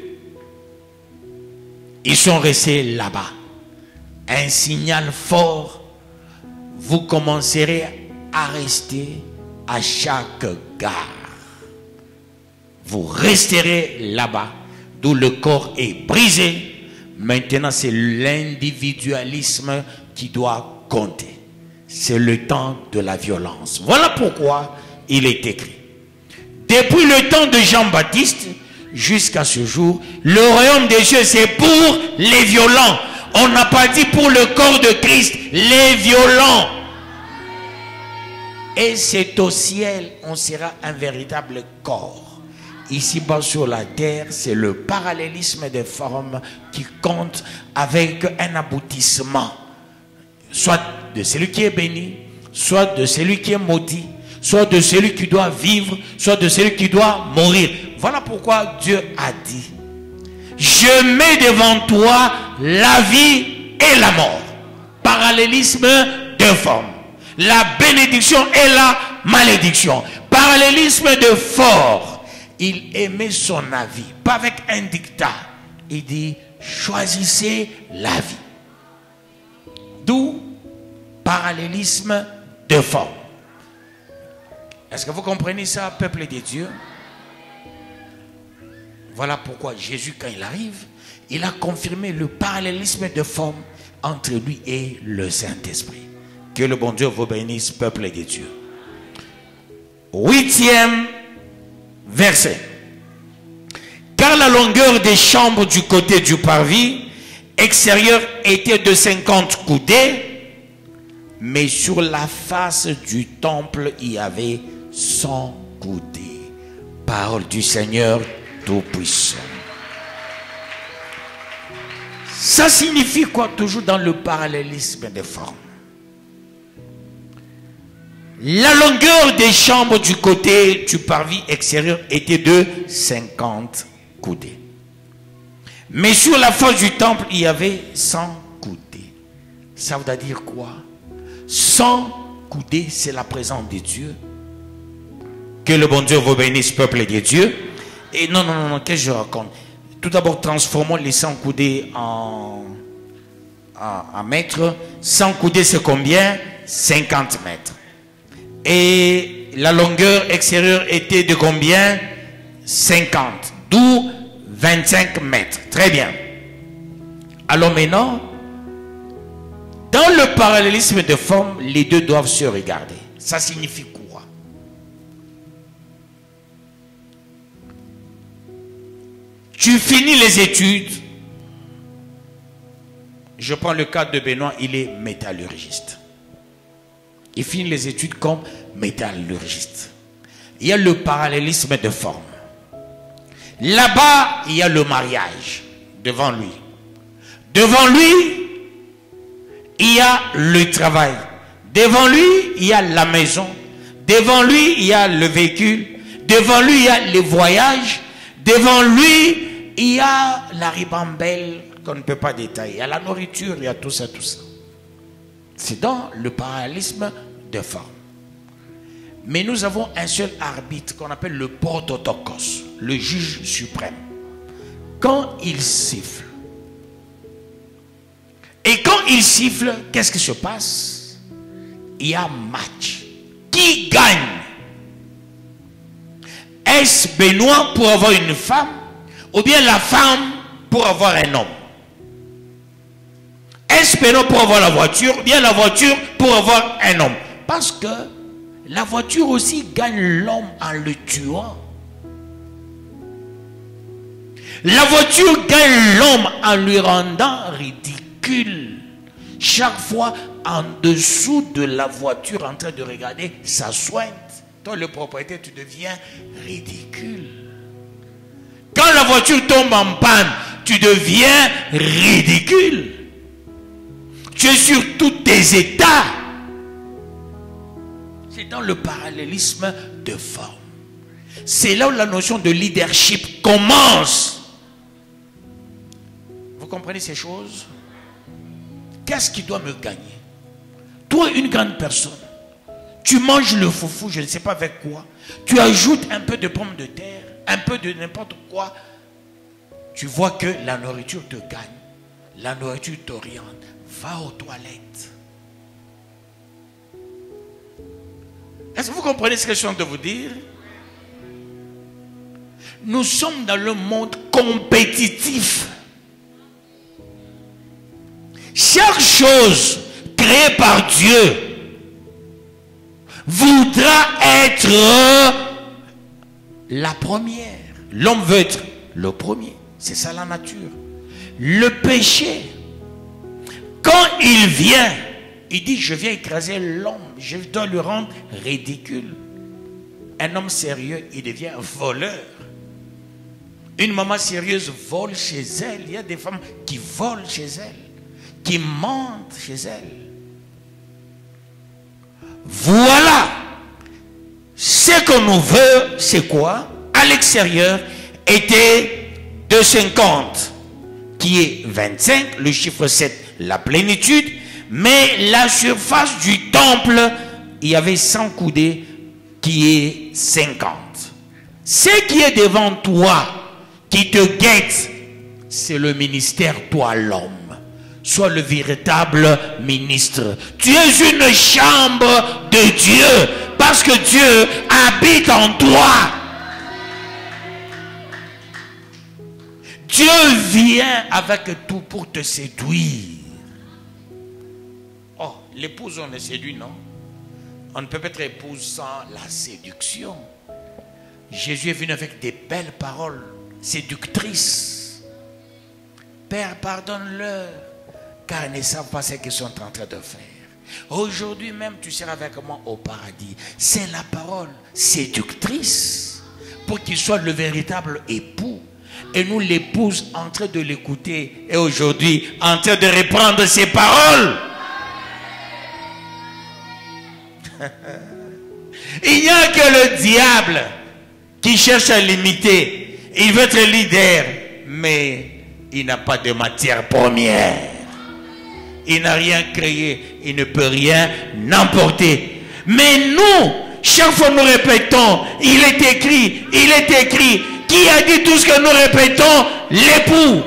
Ils sont restés là-bas. Un signal fort, vous commencerez à rester à chaque gare. Vous resterez là-bas, d'où le corps est brisé. Maintenant, c'est l'individualisme qui doit compter. C'est le temps de la violence. Voilà pourquoi il est écrit. Depuis le temps de Jean-Baptiste jusqu'à ce jour, le royaume des cieux, c'est pour les violents. On n'a pas dit pour le corps de Christ, les violents. Et c'est au ciel, on sera un véritable corps. Ici-bas sur la terre, c'est le parallélisme des formes qui compte avec un aboutissement. Soit de celui qui est béni, soit de celui qui est maudit, soit de celui qui doit vivre, soit de celui qui doit mourir. Voilà pourquoi Dieu a dit, je mets devant toi la vie et la mort. Parallélisme de forme. La bénédiction et la malédiction. Parallélisme de fort. Il émet son avis, pas avec un dictat. Il dit, choisissez la vie. D'où parallélisme de forme. Est-ce que vous comprenez ça, peuple de Dieu? Voilà pourquoi Jésus, quand il arrive, il a confirmé le parallélisme de forme entre lui et le Saint-Esprit. Que le bon Dieu vous bénisse, peuple de Dieu. 8e verset. Car la longueur des chambres du côté du parvis extérieur était de 50 coudées, mais sur la face du temple, il y avait 100 coudées. Parole du Seigneur Tout-Puissant. Ça signifie quoi toujours dans le parallélisme des formes? La longueur des chambres du côté du parvis extérieur était de 50 coudées. Mais sur la face du temple, il y avait 100 coudées. Ça veut dire quoi? 100 coudées, c'est la présence de Dieu. Que le bon Dieu vous bénisse, peuple de Dieu. Et non, qu'est-ce que je raconte? Tout d'abord, transformons les 100 coudées en mètres. 100 coudées, c'est combien? 50 mètres. Et la longueur extérieure était de combien? 50. D'où 25 mètres. Très bien. Alors maintenant, dans le parallélisme de forme, les deux doivent se regarder. Ça signifie quoi? Tu finis les études. Je prends le cas de Benoît, il est métallurgiste. Il finit les études comme métallurgiste. Il y a le parallélisme de forme. Là-bas, il y a le mariage devant lui. Devant lui, il y a le travail. Devant lui, il y a la maison. Devant lui, il y a le véhicule. Devant lui, il y a les voyages. Devant lui, il y a la ribambelle qu'on ne peut pas détailler. Il y a la nourriture, il y a tout ça, tout ça. C'est dans le parallélisme de forme. Mais nous avons un seul arbitre qu'on appelle le prototokos, le juge suprême. Quand il siffle, et quand il siffle, qu'est-ce qui se passe? Il y a match. Qui gagne? Est-ce Benoît pour avoir une femme, ou bien la femme pour avoir un homme? Est-ce Benoît pour avoir la voiture, ou bien la voiture pour avoir un homme? Parce que la voiture aussi gagne l'homme en le tuant. La voiture gagne l'homme en lui rendant ridicule. Chaque fois en dessous de la voiture en train de regarder sa sointe. Toi le propriétaire, tu deviens ridicule. Quand la voiture tombe en panne, tu deviens ridicule. Tu es sur tous tes états. C'est dans le parallélisme de forme. C'est là où la notion de leadership commence. Vous comprenez ces choses? Qu'est-ce qui doit me gagner? Toi, une grande personne, tu manges le foufou, je ne sais pas avec quoi. Tu ajoutes un peu de pommes de terre, un peu de n'importe quoi. Tu vois que la nourriture te gagne. La nourriture t'oriente. Va aux toilettes. Est-ce que vous comprenez ce que je suis en train de vous dire? Nous sommes dans le monde compétitif. Chaque chose créée par Dieu voudra être la première. L'homme veut être le premier. C'est ça la nature. Le péché, quand il vient, il dit je viens écraser l'homme, je dois le rendre ridicule. Un homme sérieux, il devient voleur. Une maman sérieuse vole chez elle. Il y a des femmes qui volent chez elle, qui mentent chez elle. Voilà. Ce qu'on nous veut, c'est quoi? À l'extérieur, était 2,50, qui est 25, le chiffre 7, la plénitude. Mais la surface du temple, il y avait 100 coudées, qui est 50. Ce qui est devant toi, qui te guette, c'est le ministère, toi l'homme. Sois le véritable ministre. Tu es une chambre de Dieu, parce que Dieu habite en toi. Dieu vient avec tout pour te séduire. Oh, l'épouse, on est séduit, non? On ne peut pas être épouse sans la séduction. Jésus est venu avec des belles paroles séductrices. Père, pardonne-leur, car ils ne savent pas ce qu'ils sont en train de faire. Aujourd'hui même, tu seras avec moi au paradis. C'est la parole séductrice pour qu'il soit le véritable époux. Et nous, l'épouse, en train de l'écouter, et aujourd'hui, en train de reprendre ses paroles. Il n'y a que le diable qui cherche à l'imiter. Il veut être leader, mais il n'a pas de matière première. Il n'a rien créé, il ne peut rien emporter. Mais nous, chaque fois nous répétons, il est écrit, il est écrit. Qui a dit tout ce que nous répétons? L'époux.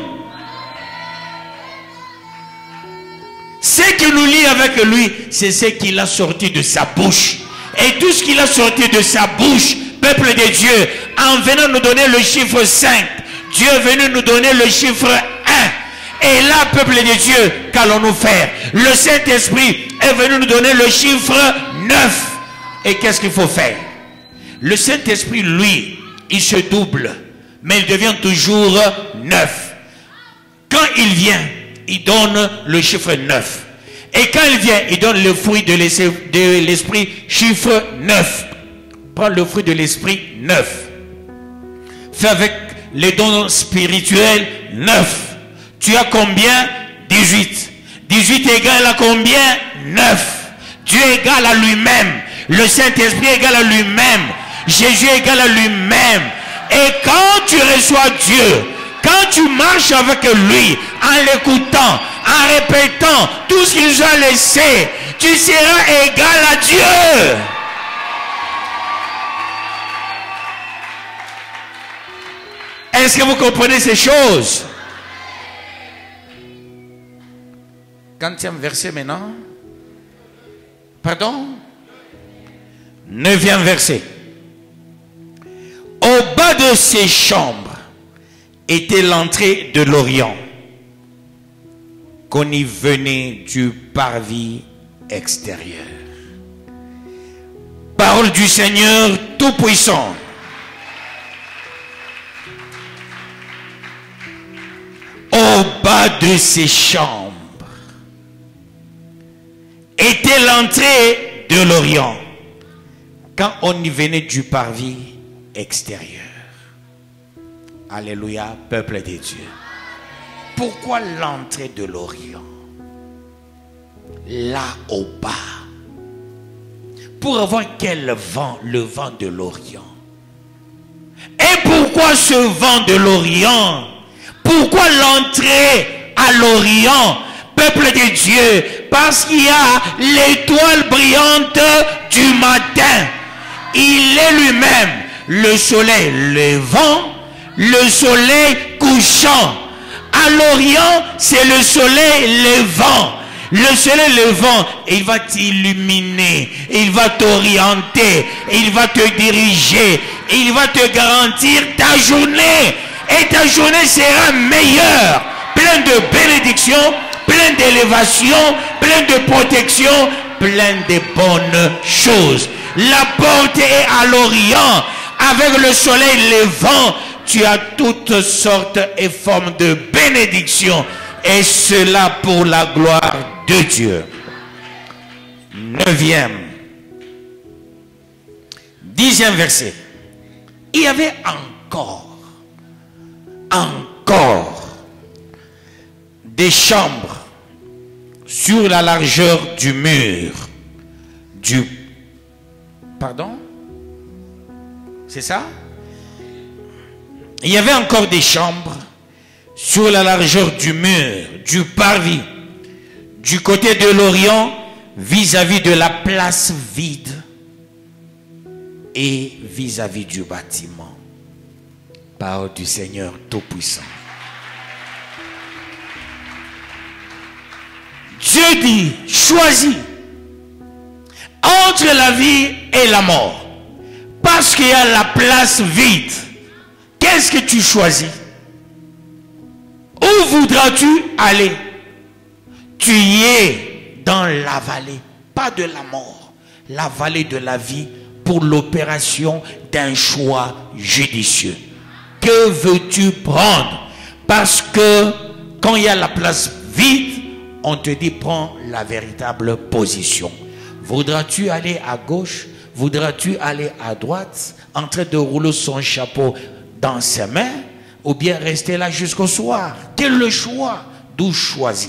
Ce qui nous lie avec lui, c'est ce qu'il a sorti de sa bouche. Et tout ce qu'il a sorti de sa bouche, peuple de Dieu, en venant nous donner le chiffre 5, Dieu est venu nous donner le chiffre 1. Et là, peuple de Dieu, qu'allons-nous faire? Le Saint-Esprit est venu nous donner le chiffre 9. Et qu'est-ce qu'il faut faire? Le Saint-Esprit, lui, il se double, mais il devient toujours 9. Quand il vient, il donne le chiffre 9. Et quand il vient, il donne le fruit de l'esprit, chiffre 9. Prends le fruit de l'esprit, 9. Fais avec les dons spirituels, 9. Tu as combien? 18. 18 égale à combien? 9. Dieu égale à lui-même. Le Saint-Esprit égale à lui-même. Jésus égale à lui-même. Et quand tu reçois Dieu, quand tu marches avec lui, en l'écoutant, en répétant tout ce qu'il nous a laissé, tu seras égal à Dieu. Est-ce que vous comprenez ces choses? 40e verset maintenant. Pardon? 9e verset. Au bas de ces chambres était l'entrée de l'Orient, qu'on y venait du parvis extérieur. Parole du Seigneur Tout-Puissant. Au bas de ces chambres était l'entrée de l'Orient, quand on y venait du parvis extérieur. Alléluia, peuple de Dieu. Pourquoi l'entrée de l'Orient? Là au bas. Pour avoir quel vent? Le vent de l'Orient. Et pourquoi ce vent de l'Orient? Pourquoi l'entrée à l'Orient, peuple de Dieu? Parce qu'il y a l'étoile brillante du matin. Il est lui-même le soleil levant, le soleil couchant. À l'Orient, c'est le soleil levant. Le soleil levant, il va t'illuminer, il va t'orienter, il va te diriger, il va te garantir ta journée. Et ta journée sera meilleure, pleine de bénédictions, pleine d'élévation, pleine de protection, pleine de bonnes choses. La porte est à l'Orient, avec le soleil levant. Tu as toutes sortes et formes de bénédictions, et cela pour la gloire de Dieu. 9e, 10e verset. Il y avait encore des chambres sur la largeur du mur pardon, c'est ça? Il y avait encore des chambres sur la largeur du mur du parvis du côté de l'Orient, vis-à-vis de la place vide et vis-à-vis du bâtiment. Parole du Seigneur Tout-Puissant. Dieu dit, choisis entre la vie et la mort. Parce qu'il y a la place vide. Qu'est-ce que tu choisis? Où voudras-tu aller? Tu y es dans la vallée, pas de la mort, la vallée de la vie, pour l'opération d'un choix judicieux. Que veux-tu prendre? Parce que quand il y a la place vide, on te dit prends la véritable position. Voudras-tu aller à gauche? Voudras-tu aller à droite, en train de rouler son chapeau dans ses mains, ou bien rester là jusqu'au soir? Quel est le choix? D'où choisis?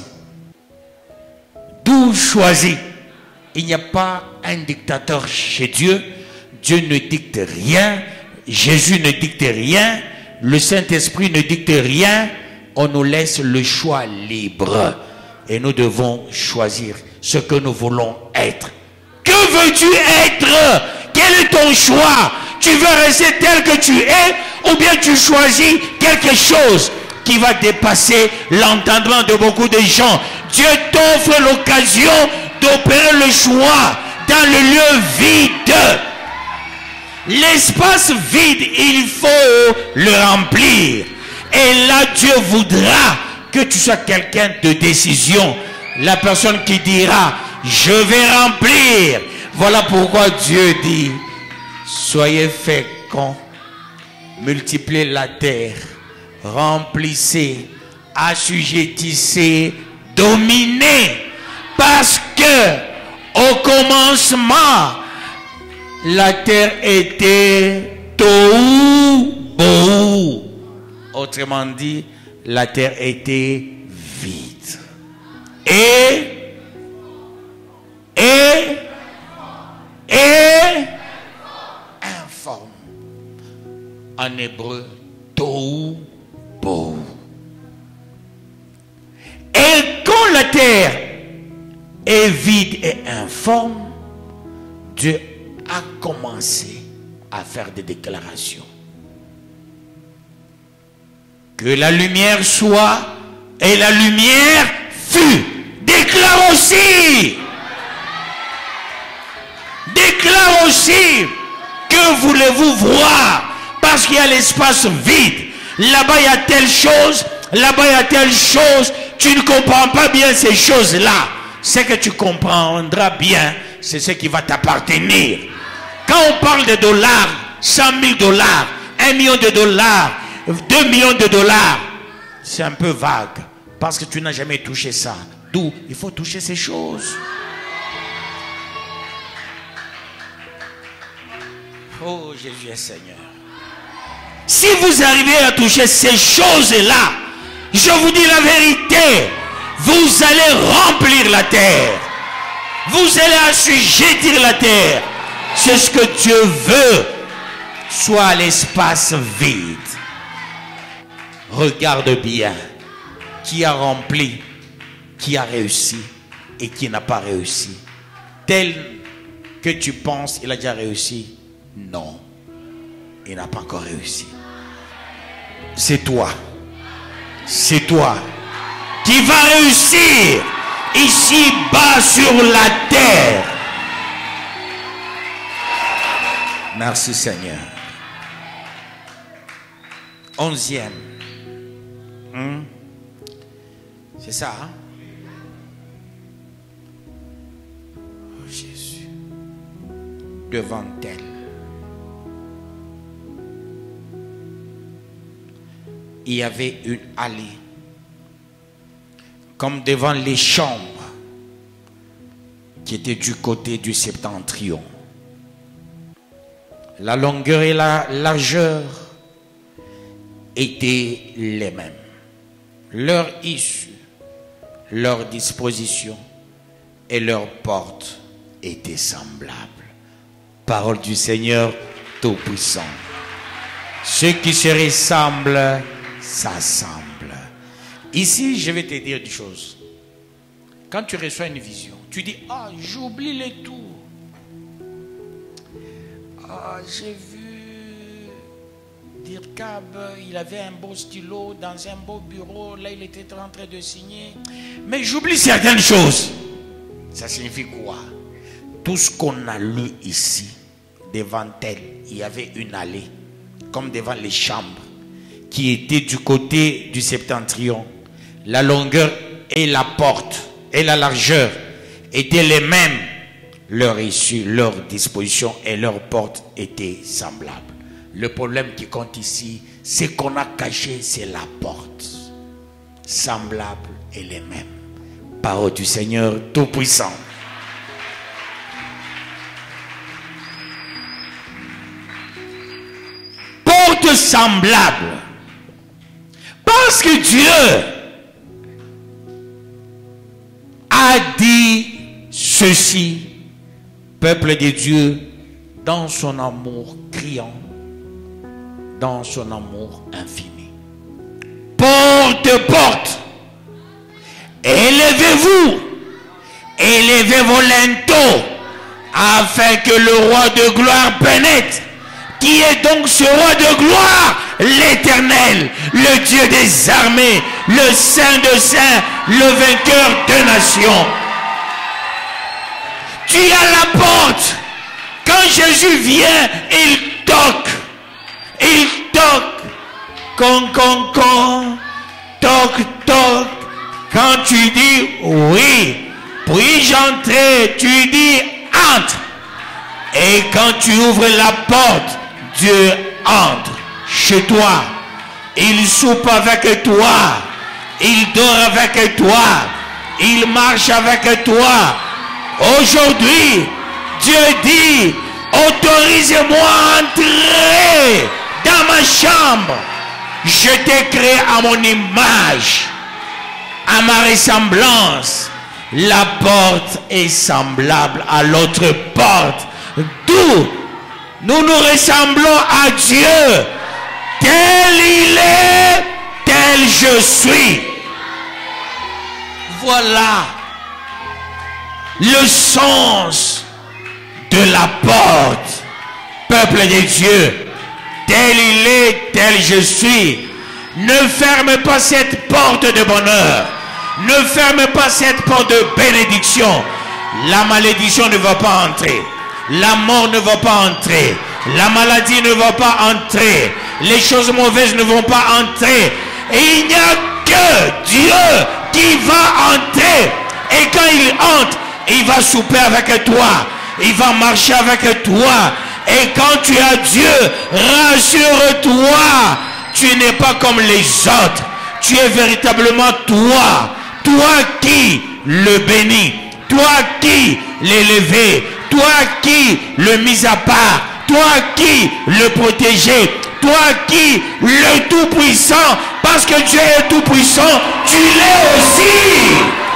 D'où choisis? Il n'y a pas un dictateur chez Dieu. Dieu ne dicte rien. Jésus ne dicte rien. Le Saint-Esprit ne dicte rien. On nous laisse le choix libre. Et nous devons choisir ce que nous voulons être. Que veux-tu être? Quel est ton choix? Tu veux rester tel que tu es, ou bien tu choisis quelque chose qui va dépasser l'entendement de beaucoup de gens? Dieu t'offre l'occasion d'opérer le choix dans le lieu vide. L'espace vide, il faut le remplir. Et là, Dieu voudra que tu sois quelqu'un de décision. La personne qui dira, je vais remplir. Voilà pourquoi Dieu dit, soyez féconds, multipliez la terre, remplissez, assujettissez, dominez. Parce que au commencement, la terre était tohu bohu. Autrement dit, la terre était vide. Et informe. En En hébreu, tohu bohu. Et quand la terre est vide et informe, Dieu a commencé à faire des déclarations. Que la lumière soit, et la lumière fut. Déclare aussi. Déclare aussi. Que voulez-vous voir? Parce qu'il y a l'espace vide. Là-bas, il y a telle chose. Là-bas, il y a telle chose. Tu ne comprends pas bien ces choses-là. Ce que tu comprendras bien, c'est ce qui va t'appartenir. Quand on parle de dollars, 100 000 dollars, 1 million de dollars, 2 millions de dollars, c'est un peu vague. Parce que tu n'as jamais touché ça. D'où il faut toucher ces choses. Oh, Jésus est Seigneur. Si vous arrivez à toucher ces choses-là, je vous dis la vérité, vous allez remplir la terre. Vous allez assujettir la terre. C'est ce que Dieu veut. Soit l'espace vide. Regarde bien. Qui a rempli, qui a réussi et qui n'a pas réussi. Tel que tu penses, il a déjà réussi. Non. Il n'a pas encore réussi. C'est toi. C'est toi qui va réussir ici-bas sur la terre. Merci Seigneur. 11e. C'est ça, hein? Oh Jésus. Devant elle. Il y avait une allée. Comme devant les chambres qui étaient du côté du septentrion. La longueur et la largeur étaient les mêmes. Leur issue, leur disposition et leurs portes étaient semblables. Parole du Seigneur Tout-Puissant. Ce qui se ressemble s'assemble. Ici, je vais te dire une chose. Quand tu reçois une vision, tu dis, ah, j'oublie les tours. Ah, j'ai vu Dirkab, il avait un beau stylo dans un beau bureau. Là, il était en train de signer. Mais j'oublie certaines choses. Ça signifie quoi? Tout ce qu'on a lu ici, devant elle, il y avait une allée, comme devant les chambres, qui était du côté du septentrion. La longueur et la porte et la largeur étaient les mêmes. Leur issue, leur disposition et leur porte étaient semblables. Le problème qui compte ici, c'est qu'on a caché, c'est la porte. Semblable et les mêmes. Parole du Seigneur Tout-Puissant. Porte semblable. Parce que Dieu a dit ceci, peuple de Dieu, dans son amour criant, dans son amour infini. Porte, porte, élevez-vous, élevez vos linteaux, afin que le roi de gloire pénètre. Qui est donc ce roi de gloire? L'Éternel, le Dieu des armées, le Saint de Saints, le vainqueur des nations. Tu es à la porte. Quand Jésus vient, il toque. Il toque. Con, con, con. Toc, toc. Quand tu dis oui, puis-je entrer, tu dis entre. Et quand tu ouvres la porte, Dieu entre chez toi. Il soupe avec toi. Il dort avec toi. Il marche avec toi. Aujourd'hui, Dieu dit, autorise-moi à entrer dans ma chambre. Je t'ai créé à mon image, à ma ressemblance. La porte est semblable à l'autre porte. D'où nous nous ressemblons à Dieu. tel il est, tel je suis. Voilà le sens de la porte. Peuple de Dieu, tel il est, tel je suis. Ne ferme pas cette porte de bonheur. Ne ferme pas cette porte de bénédiction. La malédiction ne va pas entrer. La mort ne va pas entrer. La maladie ne va pas entrer. Les choses mauvaises ne vont pas entrer. Et il n'y a que Dieu qui va entrer. Et quand il entre, il va souper avec toi. Il va marcher avec toi. Et quand tu as Dieu, rassure-toi. Tu n'es pas comme les autres. Tu es véritablement toi. Toi qui le bénis. Toi qui l'élevé. Toi qui le mis à part. Toi qui le protégé. Toi qui le tout-puissant. Parce que Dieu est tout-puissant. Tu l'es aussi.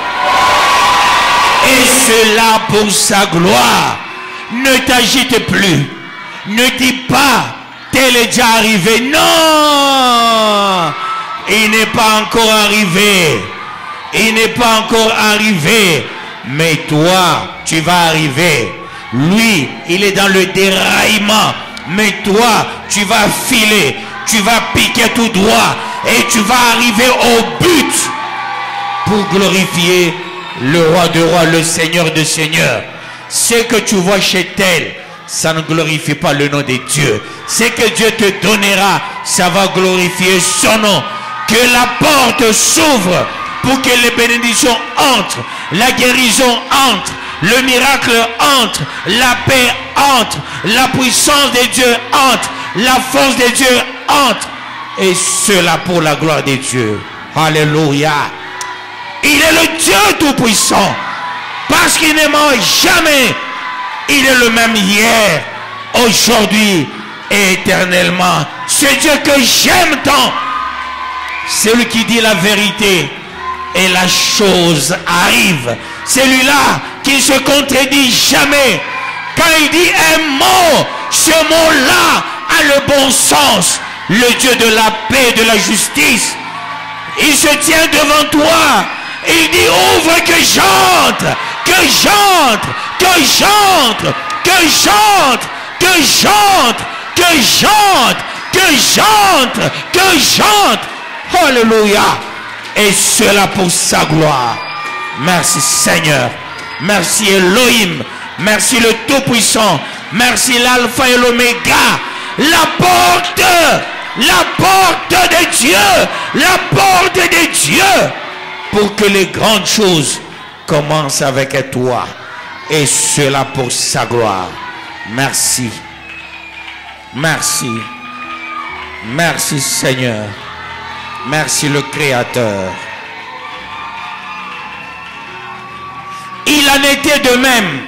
Et cela pour sa gloire. Ne t'agite plus. Ne dis pas, tel est déjà arrivé. Non, il n'est pas encore arrivé. Il n'est pas encore arrivé. Mais toi, tu vas arriver. Lui, il est dans le déraillement. Mais toi, tu vas filer. Tu vas piquer tout droit. Et tu vas arriver au but. Pour glorifier le roi de rois, le seigneur de seigneurs. Ce que tu vois chez tel, ça ne glorifie pas le nom de Dieu. Ce que Dieu te donnera, ça va glorifier son nom. Que la porte s'ouvre pour que les bénédictions entrent, la guérison entre, le miracle entre, la paix entre, la puissance de Dieu entre, la force de Dieu entre. Et cela pour la gloire de Dieu. Alléluia. Il est le Dieu tout-puissant. Parce qu'il ne ment jamais. Il est le même hier, aujourd'hui et éternellement. C'est Dieu que j'aime tant. Celui qui dit la vérité et la chose arrive. Celui-là qui ne se contredit jamais. Quand il dit un mot, ce mot-là a le bon sens. Le Dieu de la paix et de la justice. Il se tient devant toi. Il dit ouvre que j'entre. Que j'entre, que j'entre, que j'entre, que j'entre, que j'entre, que j'entre, que j'entre. Alléluia. Et cela pour sa gloire. Merci Seigneur. Merci Elohim. Merci le Tout-Puissant. Merci l'Alpha et l'Oméga. La porte de Dieu. La porte de Dieu. Pour que les grandes choses commence avec toi. Et cela pour sa gloire. Merci. Merci. Merci Seigneur. Merci le Créateur. Il en était de même.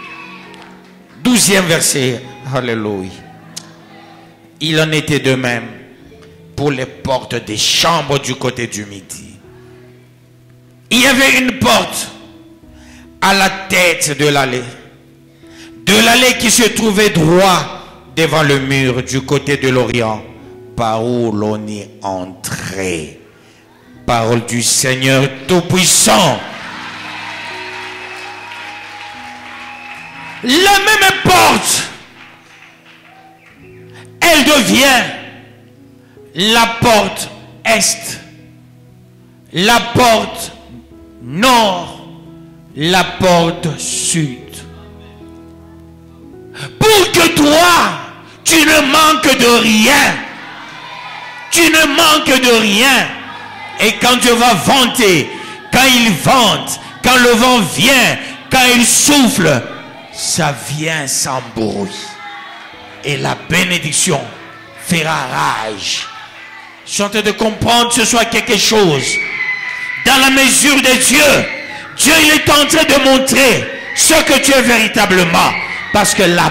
12e verset. Alléluia. Il en était de même pour les portes des chambres du côté du midi. Il y avait une porte à la tête de l'allée. De l'allée qui se trouvait droit devant le mur du côté de l'Orient, par où l'on y entrait. Parole du Seigneur Tout-Puissant. La même porte, elle devient la porte est, la porte nord, la porte sud. Pour que toi, tu ne manques de rien. Tu ne manques de rien. Et quand Dieu va vanter, quand il vente, quand le vent vient, quand il souffle, ça vient sans bruit. Et la bénédiction fera rage. Je suis en train de comprendre ce soit quelque chose. Dans la mesure de Dieu, Dieu il est en train de montrer ce que tu es véritablement. Parce que la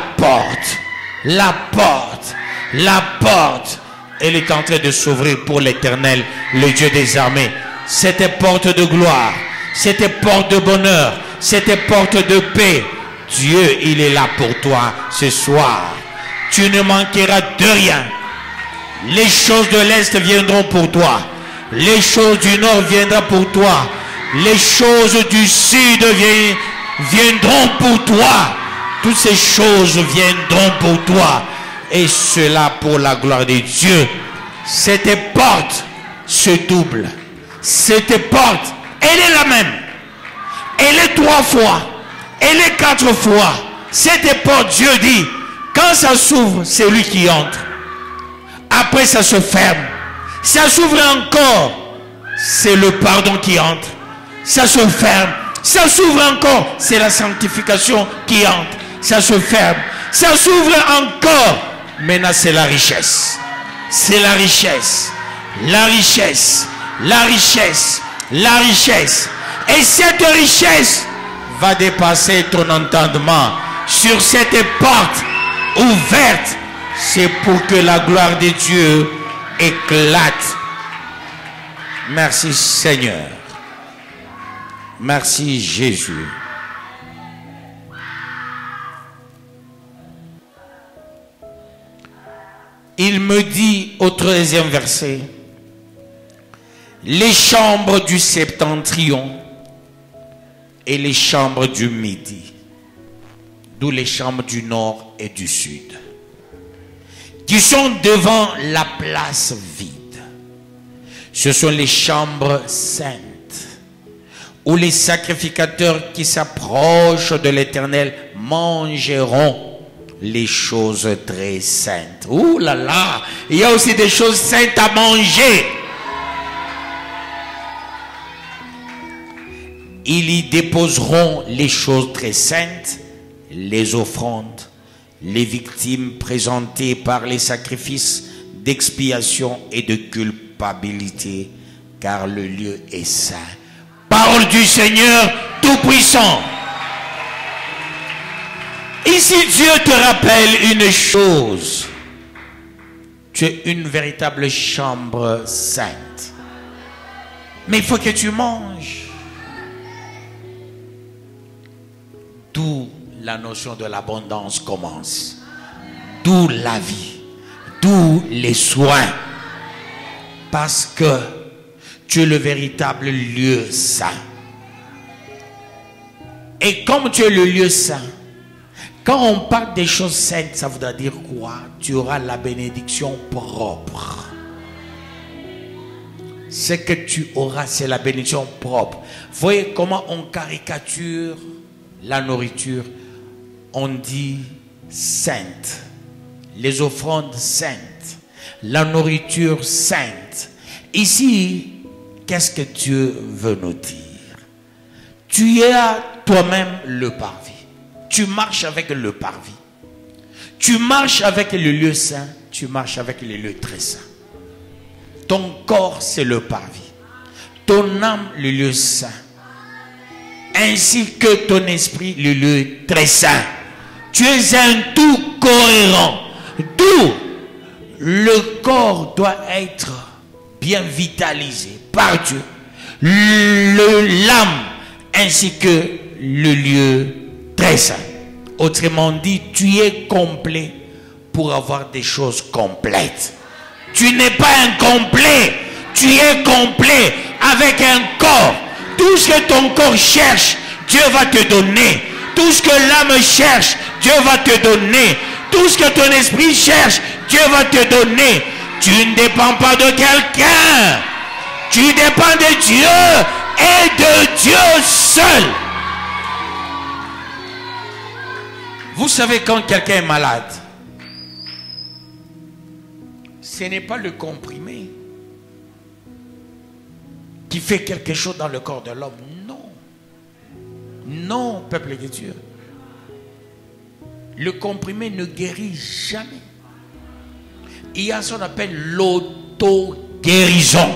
porte, elle est en train de s'ouvrir pour l'Éternel, le Dieu des armées. Cette porte de gloire, cette porte de bonheur, cette porte de paix. Dieu, il est là pour toi ce soir. Tu ne manqueras de rien. Les choses de l'Est viendront pour toi. Les choses du Nord viendront pour toi. Les choses du Sud viendront pour toi. Toutes ces choses viendront pour toi. Et cela pour la gloire de Dieu. Cette porte se double. Cette porte, elle est la même. Elle est 3 fois. Elle est 4 fois. Cette porte, Dieu dit, quand ça s'ouvre, c'est lui qui entre. Après, ça se ferme. Ça s'ouvre encore. C'est le pardon qui entre. Ça se ferme. Ça s'ouvre encore. C'est la sanctification qui entre. Ça se ferme. Ça s'ouvre encore. Maintenant, c'est la richesse. C'est la richesse. La richesse. La richesse. La richesse. Et cette richesse va dépasser ton entendement. Sur cette porte ouverte, c'est pour que la gloire de Dieu éclate. Merci Seigneur. Merci Jésus. Il me dit au 13e verset, les chambres du septentrion et les chambres du midi, d'où les chambres du nord et du sud, qui sont devant la place vide. Ce sont les chambres saintes, où les sacrificateurs qui s'approchent de l'Éternel mangeront les choses très saintes. Ouh là là, il y a aussi des choses saintes à manger. Ils y déposeront les choses très saintes, les offrandes, les victimes présentées par les sacrifices d'expiation et de culpabilité, car le lieu est saint. Parole du Seigneur Tout-Puissant. Ici, Dieu te rappelle une chose. Tu es une véritable chambre sainte. Mais il faut que tu manges. D'où la notion de l'abondance commence. D'où la vie. D'où les soins. Parce que tu es le véritable lieu saint. Et comme tu es le lieu saint, quand on parle des choses saintes, ça voudra dire quoi? Tu auras la bénédiction propre. Ce que tu auras, c'est la bénédiction propre. Voyez comment on caricature la nourriture. On dit sainte. Les offrandes saintes. La nourriture sainte. Ici, qu'est-ce que Dieu veut nous dire? Tu as toi-même le parvis. Tu marches avec le parvis. Tu marches avec le lieu saint. Tu marches avec le lieu très saint. Ton corps, c'est le parvis. Ton âme, le lieu saint. Ainsi que ton esprit, le lieu très saint. Tu es un tout cohérent. D'où le corps doit être bien vitalisé par Dieu. L'âme ainsi que le lieu très saint. Autrement dit, tu es complet pour avoir des choses complètes. Tu n'es pas incomplet, tu es complet avec un corps. Tout ce que ton corps cherche, Dieu va te donner. Tout ce que l'âme cherche, Dieu va te donner. Tout ce que ton esprit cherche, Dieu va te donner. Tu ne dépends pas de quelqu'un. Tu dépends de Dieu et de Dieu seul. Vous savez, quand quelqu'un est malade, ce n'est pas le comprimé qui fait quelque chose dans le corps de l'homme. Non. Non, peuple de Dieu. Le comprimé ne guérit jamais. Il y a ce qu'on appelle l'auto-guérison.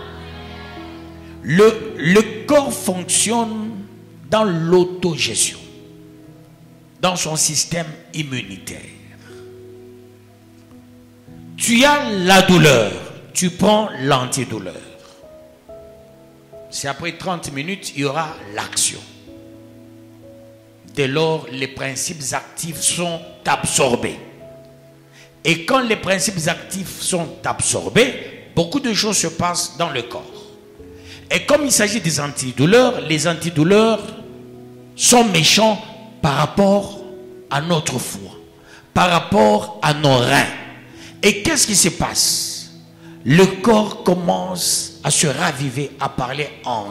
Le corps fonctionne dans l'autogestion, dans son système immunitaire. Tu as la douleur, tu prends l'antidouleur. C'est après 30 minutes, il y aura l'action. Dès lors, les principes actifs sont absorbés. Et quand les principes actifs sont absorbés, beaucoup de choses se passent dans le corps. Et comme il s'agit des antidouleurs, les antidouleurs sont méchants par rapport à notre foie, par rapport à nos reins. Et qu'est-ce qui se passe? Le corps commence à se raviver, à parler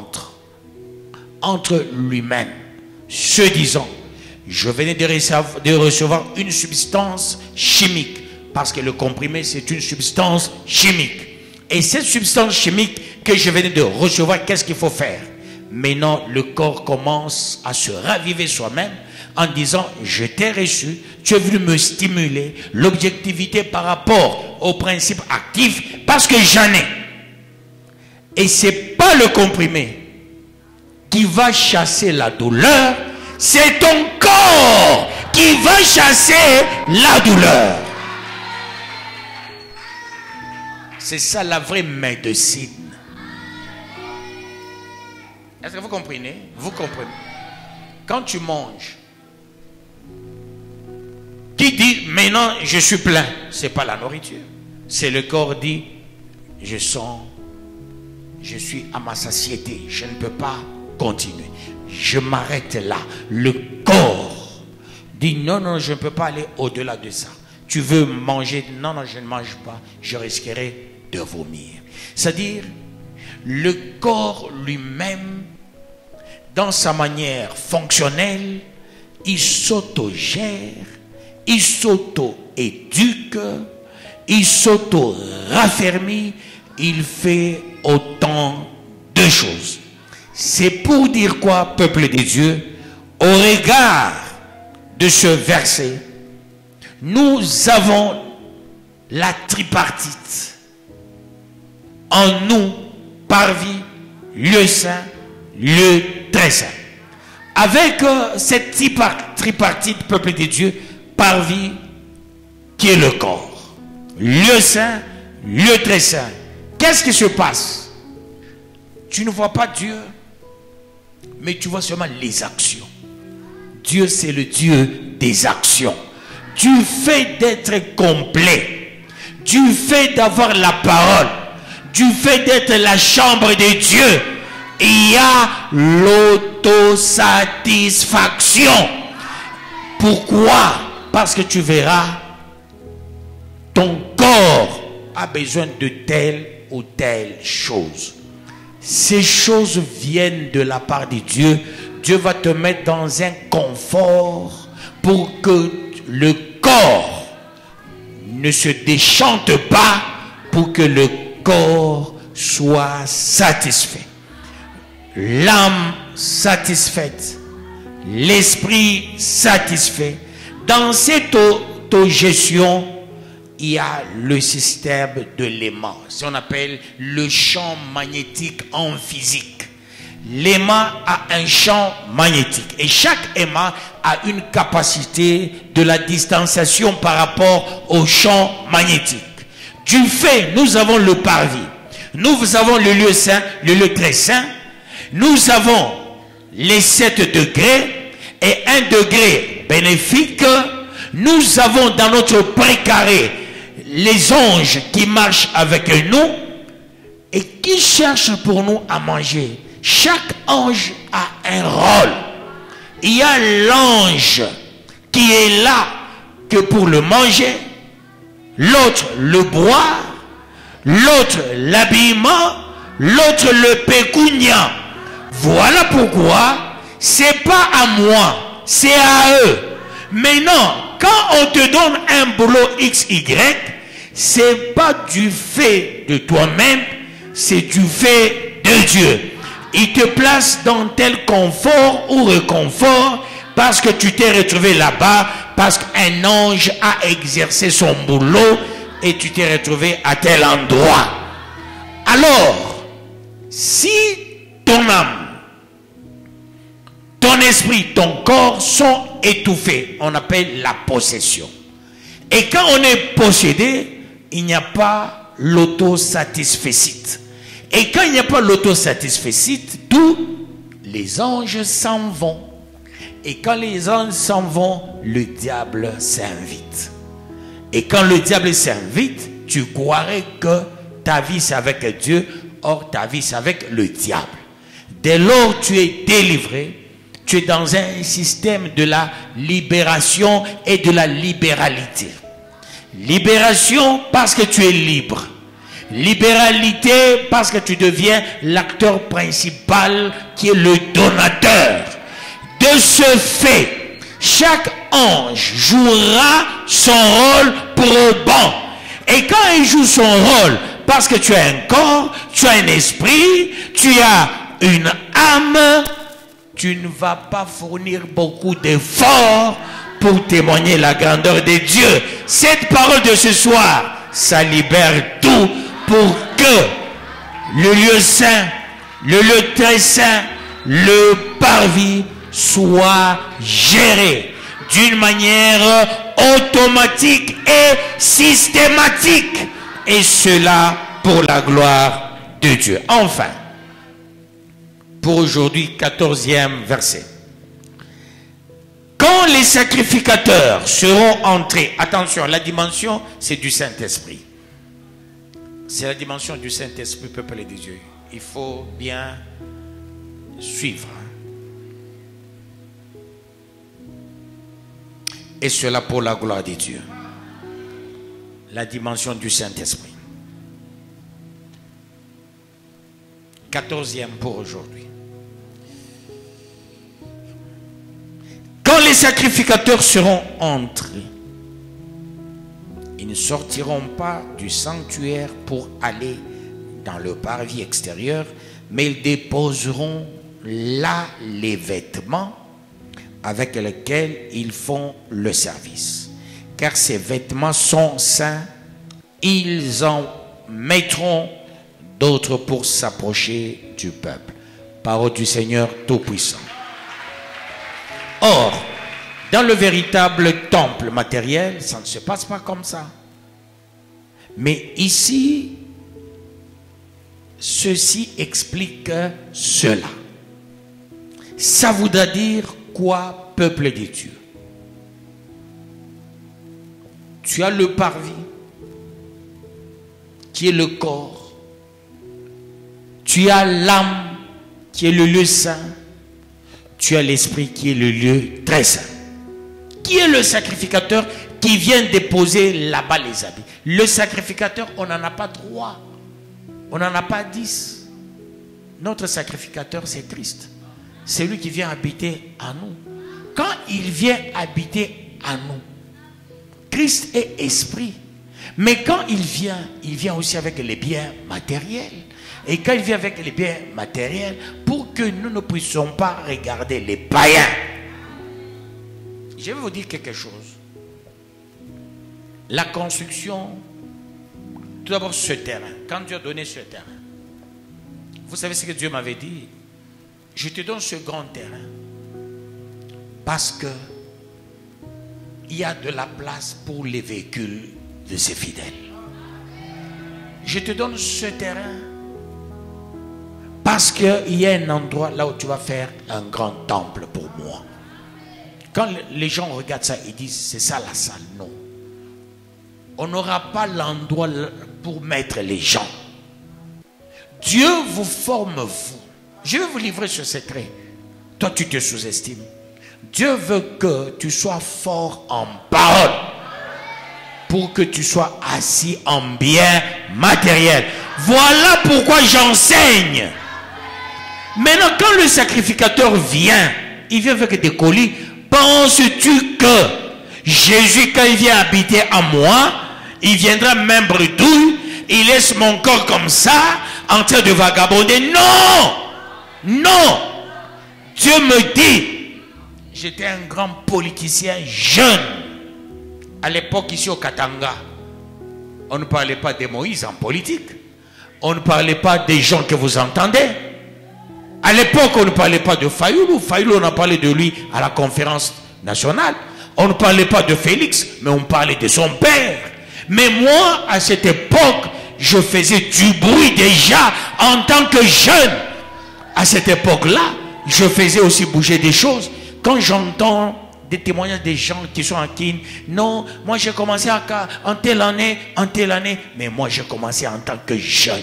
entre lui-même, se disant, je venais de recevoir une substance chimique, parce que le comprimé c'est une substance chimique. Et cette substance chimique que je venais de recevoir, qu'est-ce qu'il faut faire? Maintenant, le corps commence à se raviver soi-même en disant, je t'ai reçu, tu es venu me stimuler, l'objectivité par rapport aux principes actifs, parce que j'en ai. Et ce n'est pas le comprimé qui va chasser la douleur, c'est ton corps qui va chasser la douleur. C'est ça la vraie médecine. Est-ce que vous comprenez? Vous comprenez? Quand tu manges, qui dit maintenant je suis plein? Ce n'est pas la nourriture. C'est le corps dit je sens, je suis à ma satiété, je ne peux pas continuer. Je m'arrête là. Le corps dit non, non, je ne peux pas aller au-delà de ça. Tu veux manger? Non, non, je ne mange pas. Je risquerai de vomir. C'est-à-dire, le corps lui-même, dans sa manière fonctionnelle, il s'auto-gère, il s'auto-éduque, il s'auto-raffermit, il fait autant de choses. C'est pour dire quoi, peuple de Dieu? Au regard de ce verset, nous avons la tripartite en nous, parvis, lieu saint, lieu très saint. Avec cette tripartite, peuple de Dieu, parvis, qui est le corps, lieu saint, lieu très saint. Qu'est-ce qui se passe? Tu ne vois pas Dieu, mais tu vois seulement les actions. Dieu, c'est le Dieu des actions. Du fait d'être complet, du fait d'avoir la parole, du fait d'être la chambre de Dieu, il y a l'autosatisfaction. Pourquoi? Parce que tu verras, ton corps a besoin de telle ou telle chose. Ces choses viennent de la part de Dieu. Dieu va te mettre dans un confort pour que le corps ne se déchante pas, pour que le corps soit satisfait. L'âme satisfaite, l'esprit satisfait. Dans cette autogestion, il y a le système de l'aimant, ce qu'on appelle le champ magnétique en physique. L'aimant a un champ magnétique et chaque aimant a une capacité de la distanciation par rapport au champ magnétique. Du fait, nous avons le parvis, nous avons le lieu saint, le lieu très saint, nous avons les 7 degrés et 1 degré bénéfique. Nous avons dans notre précaré les anges qui marchent avec nous et qui cherchent pour nous à manger. Chaque ange a un rôle. Il y a l'ange qui est là que pour le manger, l'autre le boire, l'autre l'habillement, l'autre le pécunia. Voilà pourquoi c'est pas à moi, c'est à eux. Maintenant, quand on te donne un boulot XY, c'est pas du fait de toi-même, c'est du fait de Dieu. Il te place dans tel confort ou réconfort parce que tu t'es retrouvé là-bas, parce qu'un ange a exercé son boulot et tu t'es retrouvé à tel endroit. Alors, si ton âme, ton esprit, ton corps sont étouffés, on appelle la possession. Et quand on est possédé, il n'y a pas l'autosatisfecit. Et quand il n'y a pas l'autosatisfecit, tous les anges s'en vont. Et quand les anges s'en vont, le diable s'invite. Et quand le diable s'invite, tu croirais que ta vie c'est avec Dieu, or ta vie c'est avec le diable. Dès lors tu es délivré, tu es dans un système de la libération et de la libéralité. Libération parce que tu es libre. Libéralité parce que tu deviens l'acteur principal qui est le donateur. De ce fait, chaque ange jouera son rôle probant. Et quand il joue son rôle, parce que tu as un corps, tu as un esprit, tu as une âme, tu ne vas pas fournir beaucoup d'efforts pour témoigner la grandeur de Dieu. Cette parole de ce soir, ça libère tout pour que le lieu saint, le lieu très saint, le parvis soit géré d'une manière automatique et systématique. Et cela pour la gloire de Dieu. Enfin, pour aujourd'hui, 14e verset. Quand les sacrificateurs seront entrés, attention, la dimension, c'est du Saint-Esprit. C'est la dimension du Saint-Esprit, peuple de Dieu. Il faut bien suivre. Et cela pour la gloire de Dieu. La dimension du Saint-Esprit. 14e pour aujourd'hui. Quand les sacrificateurs seront entrés, ils ne sortiront pas du sanctuaire pour aller dans le parvis extérieur, mais ils déposeront là les vêtements avec lesquels ils font le service. Car ces vêtements sont saints, ils en mettront d'autres pour s'approcher du peuple. Parole du Seigneur Tout-Puissant. Or, dans le véritable temple matériel, ça ne se passe pas comme ça. Mais ici, ceci explique cela. Ça voudra dire quoi, peuple de Dieu? Tu as le parvis, qui est le corps. Tu as l'âme, qui est le lieu saint. Tu as l'esprit, qui est le lieu très saint. Qui est le sacrificateur qui vient déposer là-bas les habits? Le sacrificateur, on n'en a pas 3. On n'en a pas 10. Notre sacrificateur, c'est Christ. C'est lui qui vient habiter à nous. Quand il vient habiter à nous, Christ est esprit. Mais quand il vient aussi avec les biens matériels. Et quand il vient avec les biens matériels, pour que nous ne puissions pas regarder les païens. Je vais vous dire quelque chose. La construction, tout d'abord ce terrain. Quand Dieu a donné ce terrain, vous savez ce que Dieu m'avait dit? Je te donne ce grand terrain parce que il y a de la place pour les véhicules de ses fidèles. Je te donne ce terrain parce qu'il y a un endroit là où tu vas faire un grand temple pour moi. Quand les gens regardent ça, ils disent c'est ça la salle. Non. On n'aura pas l'endroit pour mettre les gens. Dieu vous forme vous. Je vais vous livrer ce secret. Toi tu te sous-estimes. Dieu veut que tu sois fort en parole pour que tu sois assis en bien matériel. Voilà pourquoi j'enseigne. Maintenant, quand le sacrificateur vient, il vient avec des colis. Penses-tu que Jésus, quand il vient habiter en moi, il viendra même bredouille, il laisse mon corps comme ça, en train de vagabonder? Non! Non! Dieu me dit, j'étais un grand politicien jeune, à l'époque ici au Katanga. On ne parlait pas de Moïse en politique. On ne parlait pas des gens que vous entendez. À l'époque, on ne parlait pas de Fayoulou. Fayoulou, on a parlé de lui à la conférence nationale. On ne parlait pas de Félix, mais on parlait de son père. Mais moi, à cette époque, je faisais du bruit déjà en tant que jeune. À cette époque-là, je faisais aussi bouger des choses. Quand j'entends des témoignages des gens qui sont en kin. Non, moi j'ai commencé en telle année, mais moi j'ai commencé en tant que jeune.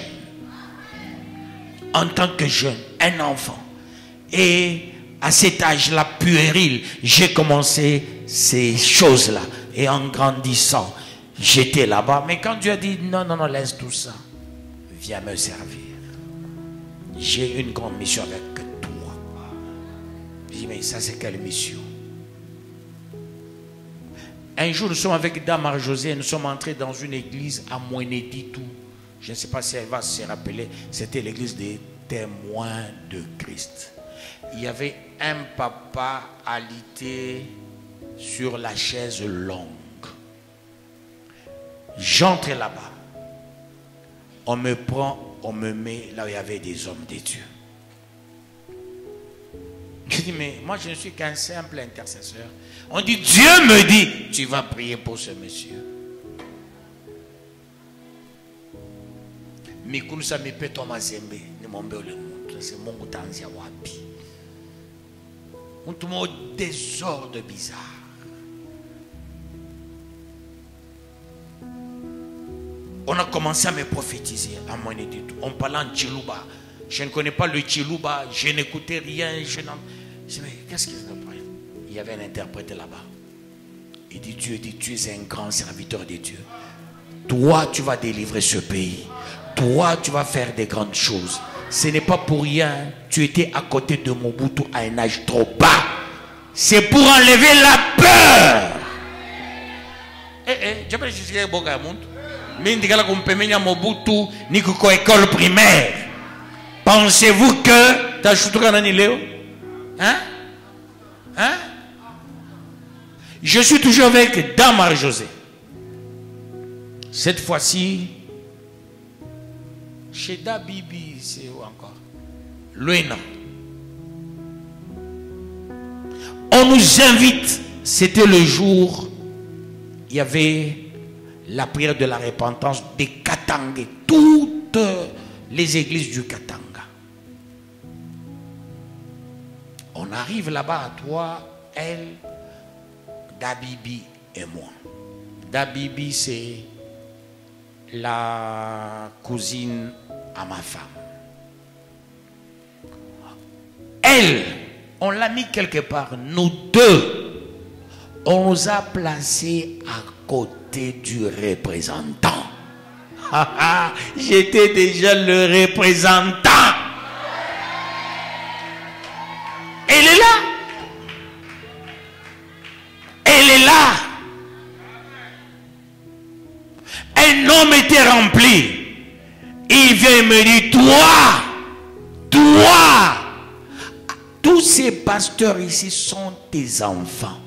En tant que jeune, un enfant. Et à cet âge-là puéril, j'ai commencé ces choses-là. Et en grandissant, j'étais là-bas. Mais quand Dieu a dit, non, non, non, laisse tout ça. Viens me servir. J'ai une grande mission avec toi. Je dis, mais ça c'est quelle mission? Un jour, nous sommes avec Dame Marie-Josée, nous sommes entrés dans une église à Moueneditou. Je ne sais pas si elle va se rappeler, c'était l'église des témoins de Christ. Il y avait un papa alité sur la chaise longue. J'entre là-bas. On me prend, on me met là où il y avait des hommes de Dieu. Je dis, mais moi je ne suis qu'un simple intercesseur. On dit, Dieu me dit, tu vas prier pour ce monsieur. Mikulu sa mipeto mazembe ni mombe ole muntu c'est Mungu tanzia wapi. Muntu mo désordre bizarre. On a commencé à me prophétiser à Moueneditou. On parlait en Tchilouba. Je ne connais pas le Tchilouba, je n'écoutais rien. Je dis, mais qu'est-ce qu'il se passe? Il y avait un interprète là-bas. Il dit, Dieu dit, tu es un grand serviteur de Dieu. Toi, tu vas délivrer ce pays. Toi, tu vas faire des grandes choses. Ce n'est pas pour rien. Tu étais à côté de Mobutu à un âge trop bas. C'est pour enlever la peur. Je peux juste dire que Mobutu ni ko école primaire. Pensez-vous que t'as chuté Kanani Léo? Hein? Hein? Je suis toujours avec Dame Marie-Josée. Cette fois-ci, chez Dabibi, c'est où encore? Luena. On nous invite. C'était le jour, il y avait la prière de la repentance des Katanga, toutes les églises du Katanga. On arrive là-bas, toi, elle, Dabibi et moi. Dabibi, c'est la cousine à ma femme. Elle, on l'a mis quelque part. Nous deux, on nous a placés à côté du représentant. J'étais déjà le représentant. Elle est là. Elle est là. Un homme était rempli. Il vient me dire, toi, tous ces pasteurs ici sont tes enfants.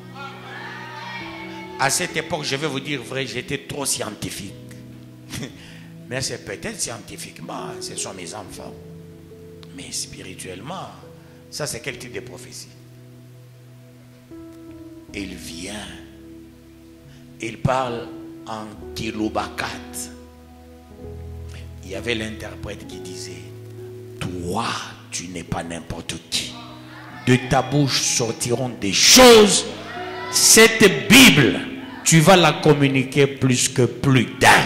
À cette époque, je vais vous dire vrai, j'étais trop scientifique. Mais c'est peut-être scientifiquement, ce sont mes enfants. Mais spirituellement, ça c'est quel type de prophétie? Il vient, il parle en Kiloubakat. Il y avait l'interprète qui disait, toi, tu n'es pas n'importe qui. De ta bouche sortiront des choses. Cette Bible, tu vas la communiquer plus que plus d'un.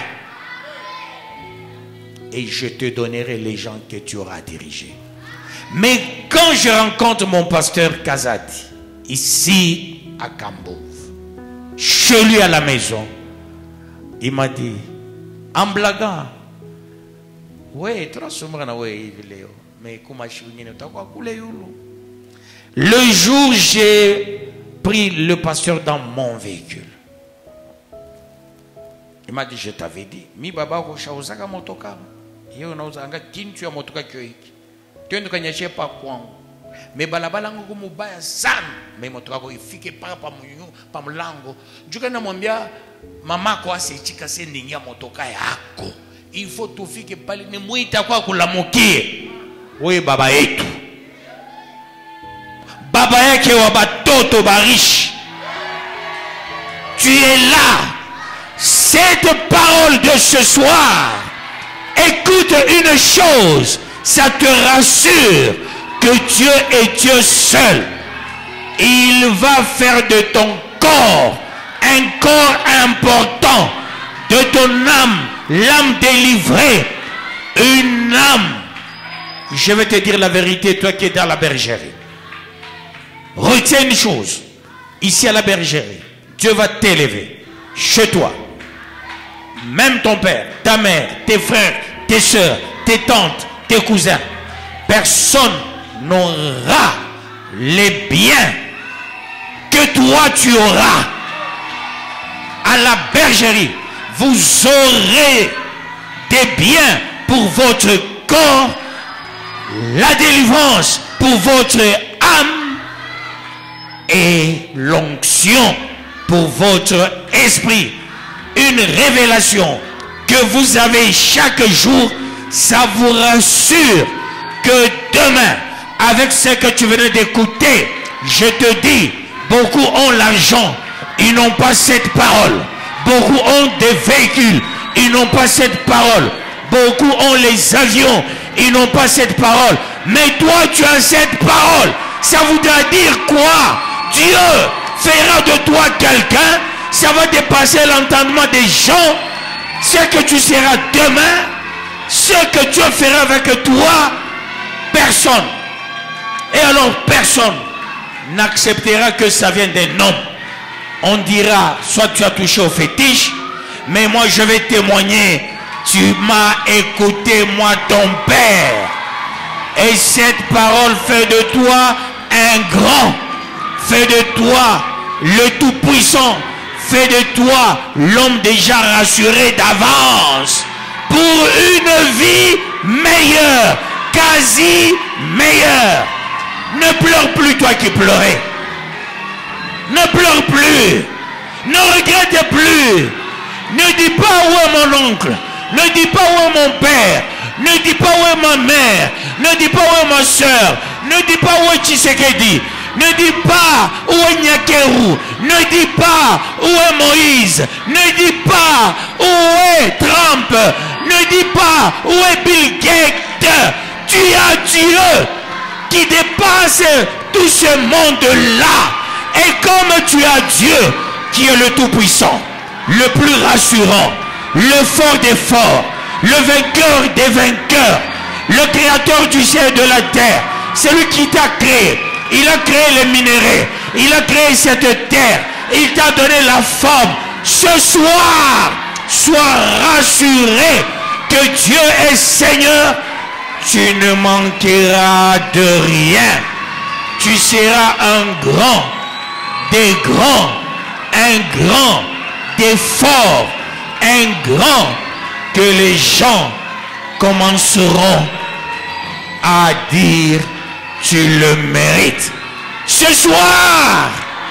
Et je te donnerai les gens que tu auras dirigés. Mais quand je rencontre mon pasteur Kazadi, ici à Kambov, chez lui à la maison, il m'a dit, en blaguant, ouais, mais le jour j'ai pris le pasteur dans mon véhicule, il m'a dit, je t'avais dit, mi baba ko shauzaka motoka, yo na uzanga kintu ya motoka kyoiki, twende kanyeshe pa kwangu, me balabala ngo mubaya sana, me motoka ko ifike pa munyu pa mlango, juka na mwambia mama ko asichika sendingia motoka yako, il faut tufike pale ni muita kwa kulamukie, wewe baba yetu, baba yake wa batoto barishi, tu es là. Cette parole de ce soir, écoute une chose, ça te rassure que Dieu est Dieu seul. Il va faire de ton corps un corps important, de ton âme, l'âme délivrée, une âme. Je vais te dire la vérité, toi qui es dans la bergerie. Retiens une chose, ici à la bergerie, Dieu va t'élever, chez toi. Même ton père, ta mère, tes frères, tes soeurs, tes tantes, tes cousins, personne n'aura les biens que toi tu auras. À la bergerie, vous aurez des biens pour votre corps, la délivrance pour votre âme et l'onction pour votre esprit. Une révélation que vous avez chaque jour, ça vous rassure que demain, avec ce que tu venais d'écouter, je te dis, beaucoup ont l'argent, ils n'ont pas cette parole. Beaucoup ont des véhicules, ils n'ont pas cette parole. Beaucoup ont les avions, ils n'ont pas cette parole. Mais toi, tu as cette parole. Ça voudra dire quoi? Dieu fera de toi quelqu'un. Ça va dépasser l'entendement des gens. Ce que tu seras demain, ce que Dieu fera avec toi, personne. Et alors personne n'acceptera que ça vienne d'un homme. On dira, soit tu as touché au fétiche, mais moi je vais témoigner, tu m'as écouté, moi ton père. Et cette parole fait de toi un grand, fait de toi le tout-puissant, fait de toi l'homme déjà rassuré d'avance pour une vie meilleure, quasi meilleure. Ne pleure plus toi qui pleurais. Ne pleure plus. Ne regrette plus. Ne dis pas où est mon oncle. Ne dis pas où est mon père. Ne dis pas où est ma mère. Ne dis pas où est ma soeur. Ne dis pas où est Tshisekedi. Ne dis pas où est Nyakeru. Ne dis pas où est Moïse. Ne dis pas où est Trump. Ne dis pas où est Bill Gates. Tu as Dieu qui dépasse tout ce monde-là. Et comme tu as Dieu qui est le Tout-Puissant, le plus rassurant, le fort des forts, le vainqueur des vainqueurs, le créateur du ciel et de la terre, celui qui t'a créé, il a créé les minéraux, il a créé cette terre, il t'a donné la forme. Ce soir, sois rassuré que Dieu est Seigneur, tu ne manqueras de rien. Tu seras un grand, des grands, un grand, des forts, un grand, que les gens commenceront à dire tu le mérites. Ce soir,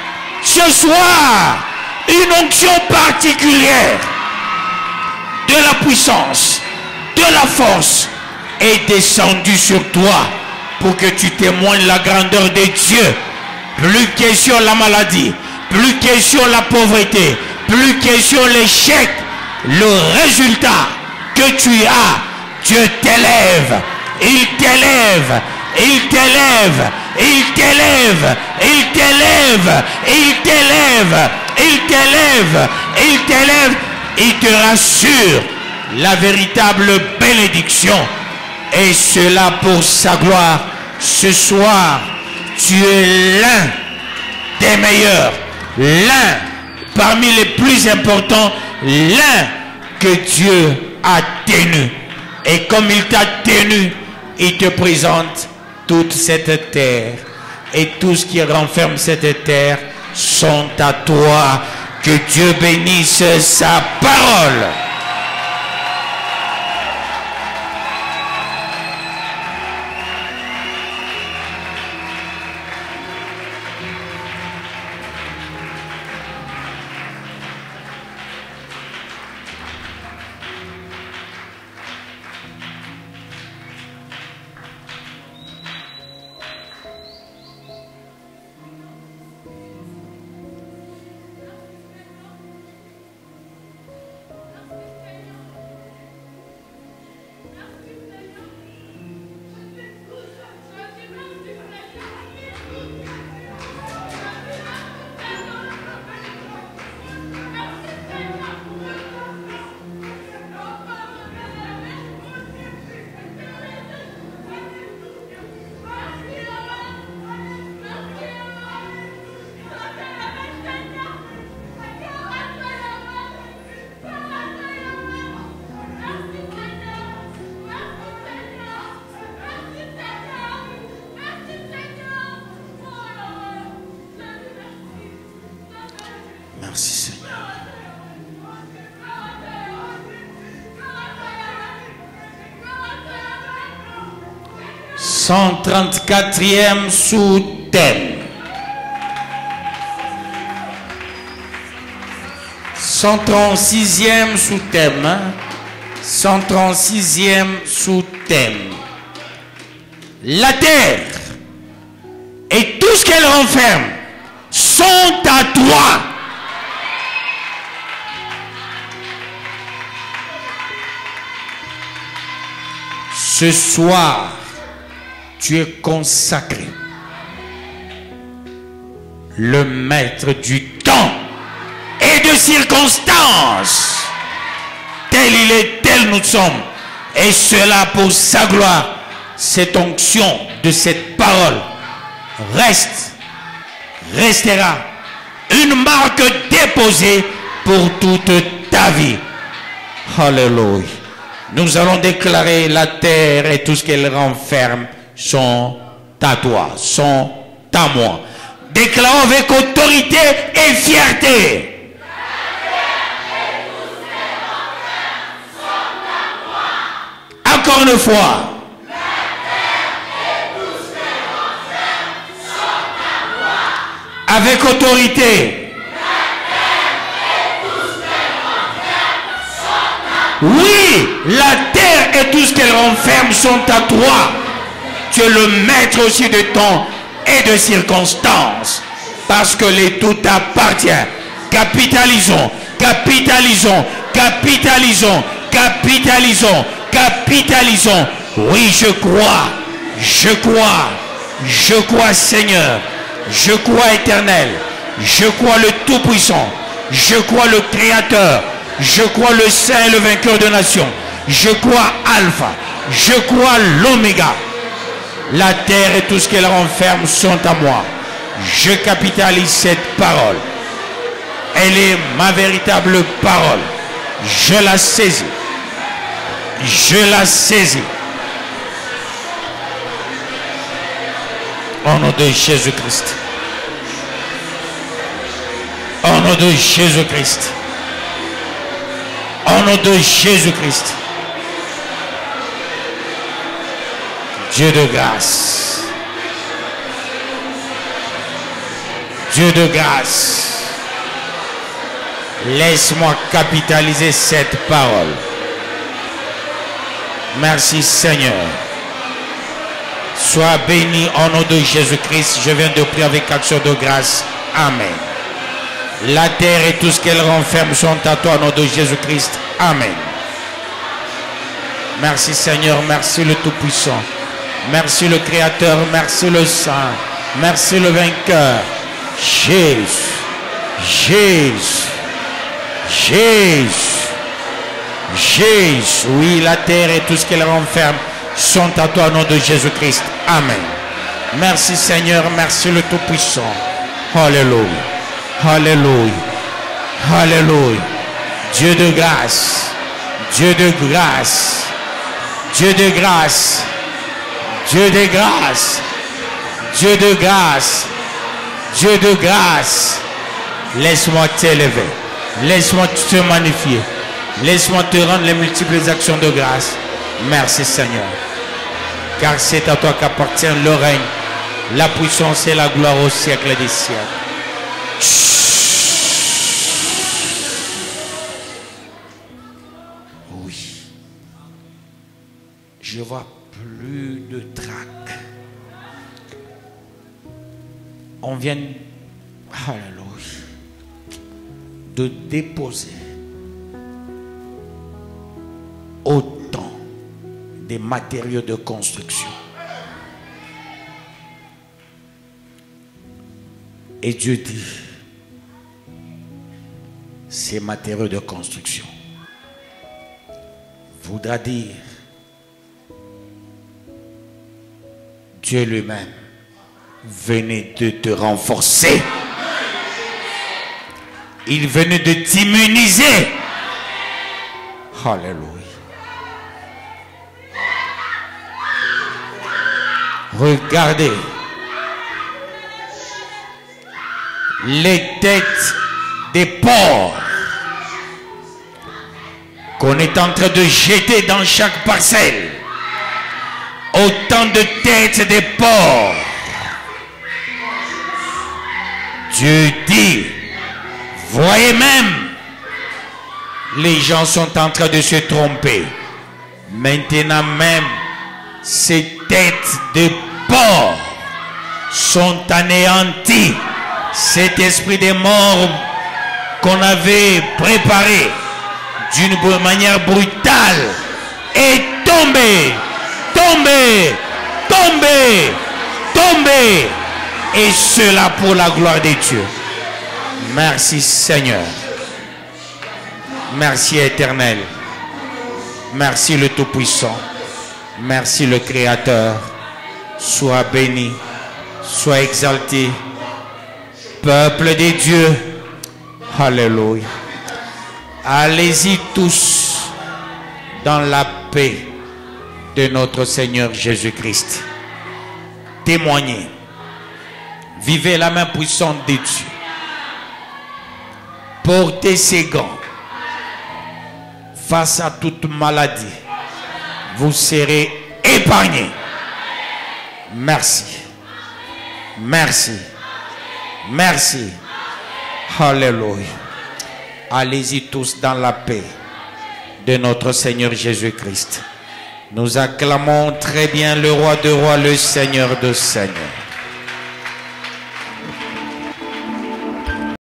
une onction particulière de la puissance, de la force est descendue sur toi pour que tu témoignes la grandeur de Dieu. Plus question la maladie, plus question la pauvreté, plus question l'échec. Le résultat que tu as, Dieu t'élève, il t'élève, il t'élève, il t'élève, il t'élève, il t'élève, il t'élève, il t'élève, il te rassure la véritable bénédiction. Et cela pour sa gloire. Ce soir, tu es l'un des meilleurs, l'un parmi les plus importants, l'un que Dieu a tenu. Et comme il t'a tenu, il te présente toute cette terre. Et tout ce qui renferme cette terre sont à toi. Que Dieu bénisse sa parole. Merci Seigneur. 134e sous-thème. 136e sous-thème. 136e sous-thème. La terre et tout ce qu'elle renferme sont à toi. Ce soir, tu es consacré. Le maître du temps et de circonstances. Tel il est, tel nous sommes. Et cela pour sa gloire. Cette onction de cette parole restera une marque déposée pour toute ta vie. Alléluia. Nous allons déclarer la terre et tout ce qu'elle renferme sont à toi, sont à moi. Déclarons avec autorité et fierté. Encore une fois. Avec autorité. Oui, la terre et tout ce qu'elle renferme sont à toi. Tu es le maître aussi de temps et de circonstances. Parce que les tout t'appartient. Capitalisons, capitalisons, capitalisons, capitalisons, capitalisons. Oui, je crois, Seigneur. Je crois éternel. Je crois le Tout-Puissant. Je crois le Créateur. Je crois le Saint et le vainqueur de nations. Je crois Alpha. Je crois l'Oméga. La terre et tout ce qu'elle renferme sont à moi. Je capitalise cette parole. Elle est ma véritable parole. Je la saisis. Je la saisis. Au nom de Jésus-Christ. Au nom de Jésus-Christ. Au nom de Jésus-Christ. Dieu de grâce. Dieu de grâce. Laisse-moi capitaliser cette parole. Merci Seigneur. Sois béni au nom de Jésus-Christ. Je viens de prier avec action de grâce. Amen. La terre et tout ce qu'elle renferme sont à toi au nom de Jésus-Christ. Amen. Merci Seigneur. Merci le Tout-Puissant. Merci le Créateur. Merci le Saint. Merci le Vainqueur. Jésus. Jésus. Jésus. Jésus. Oui, la terre et tout ce qu'elle renferme sont à toi au nom de Jésus-Christ. Amen. Merci Seigneur, merci le Tout-Puissant. Alléluia. Alléluia. Alléluia. Dieu de grâce. Dieu de grâce. Dieu de grâce. Dieu de grâce. Dieu de grâce. Dieu de grâce. Laisse-moi t'élever. Laisse-moi te magnifier. Laisse-moi te rendre les multiples actions de grâce. Merci Seigneur. Car c'est à toi qu'appartient le règne, la puissance et la gloire au siècle des siècles. Oui. Je vois plus de trac. On vient, alléluia, de déposer autant des matériaux de construction. Et Dieu dit, ces matériaux de construction voudra dire Dieu lui-même venait de te renforcer. Il venait de t'immuniser. Alléluia. Regardez les têtes des porcs qu'on est en train de jeter dans chaque parcelle. Autant de têtes des porcs. Dieu dit, voyez même, les gens sont en train de se tromper. Maintenant même, ces têtes de porcs sont anéanties. Cet esprit des morts qu'on avait préparé d'une manière brutale est tombé, tombé, tombé, tombé. Et cela pour la gloire de Dieu. Merci Seigneur. Merci Éternel. Merci le Tout-Puissant. Merci le Créateur. Sois béni. Sois exalté. Peuple de Dieu. Alléluia. Allez-y tous dans la paix de notre Seigneur Jésus-Christ. Témoignez. Vivez la main puissante de Dieu. Portez ces gants. Face à toute maladie, vous serez épargnés. Merci. Merci. Merci. Alléluia. Allez-y tous dans la paix de notre Seigneur Jésus-Christ. Nous acclamons très bien le roi de rois, le Seigneur de seigneurs.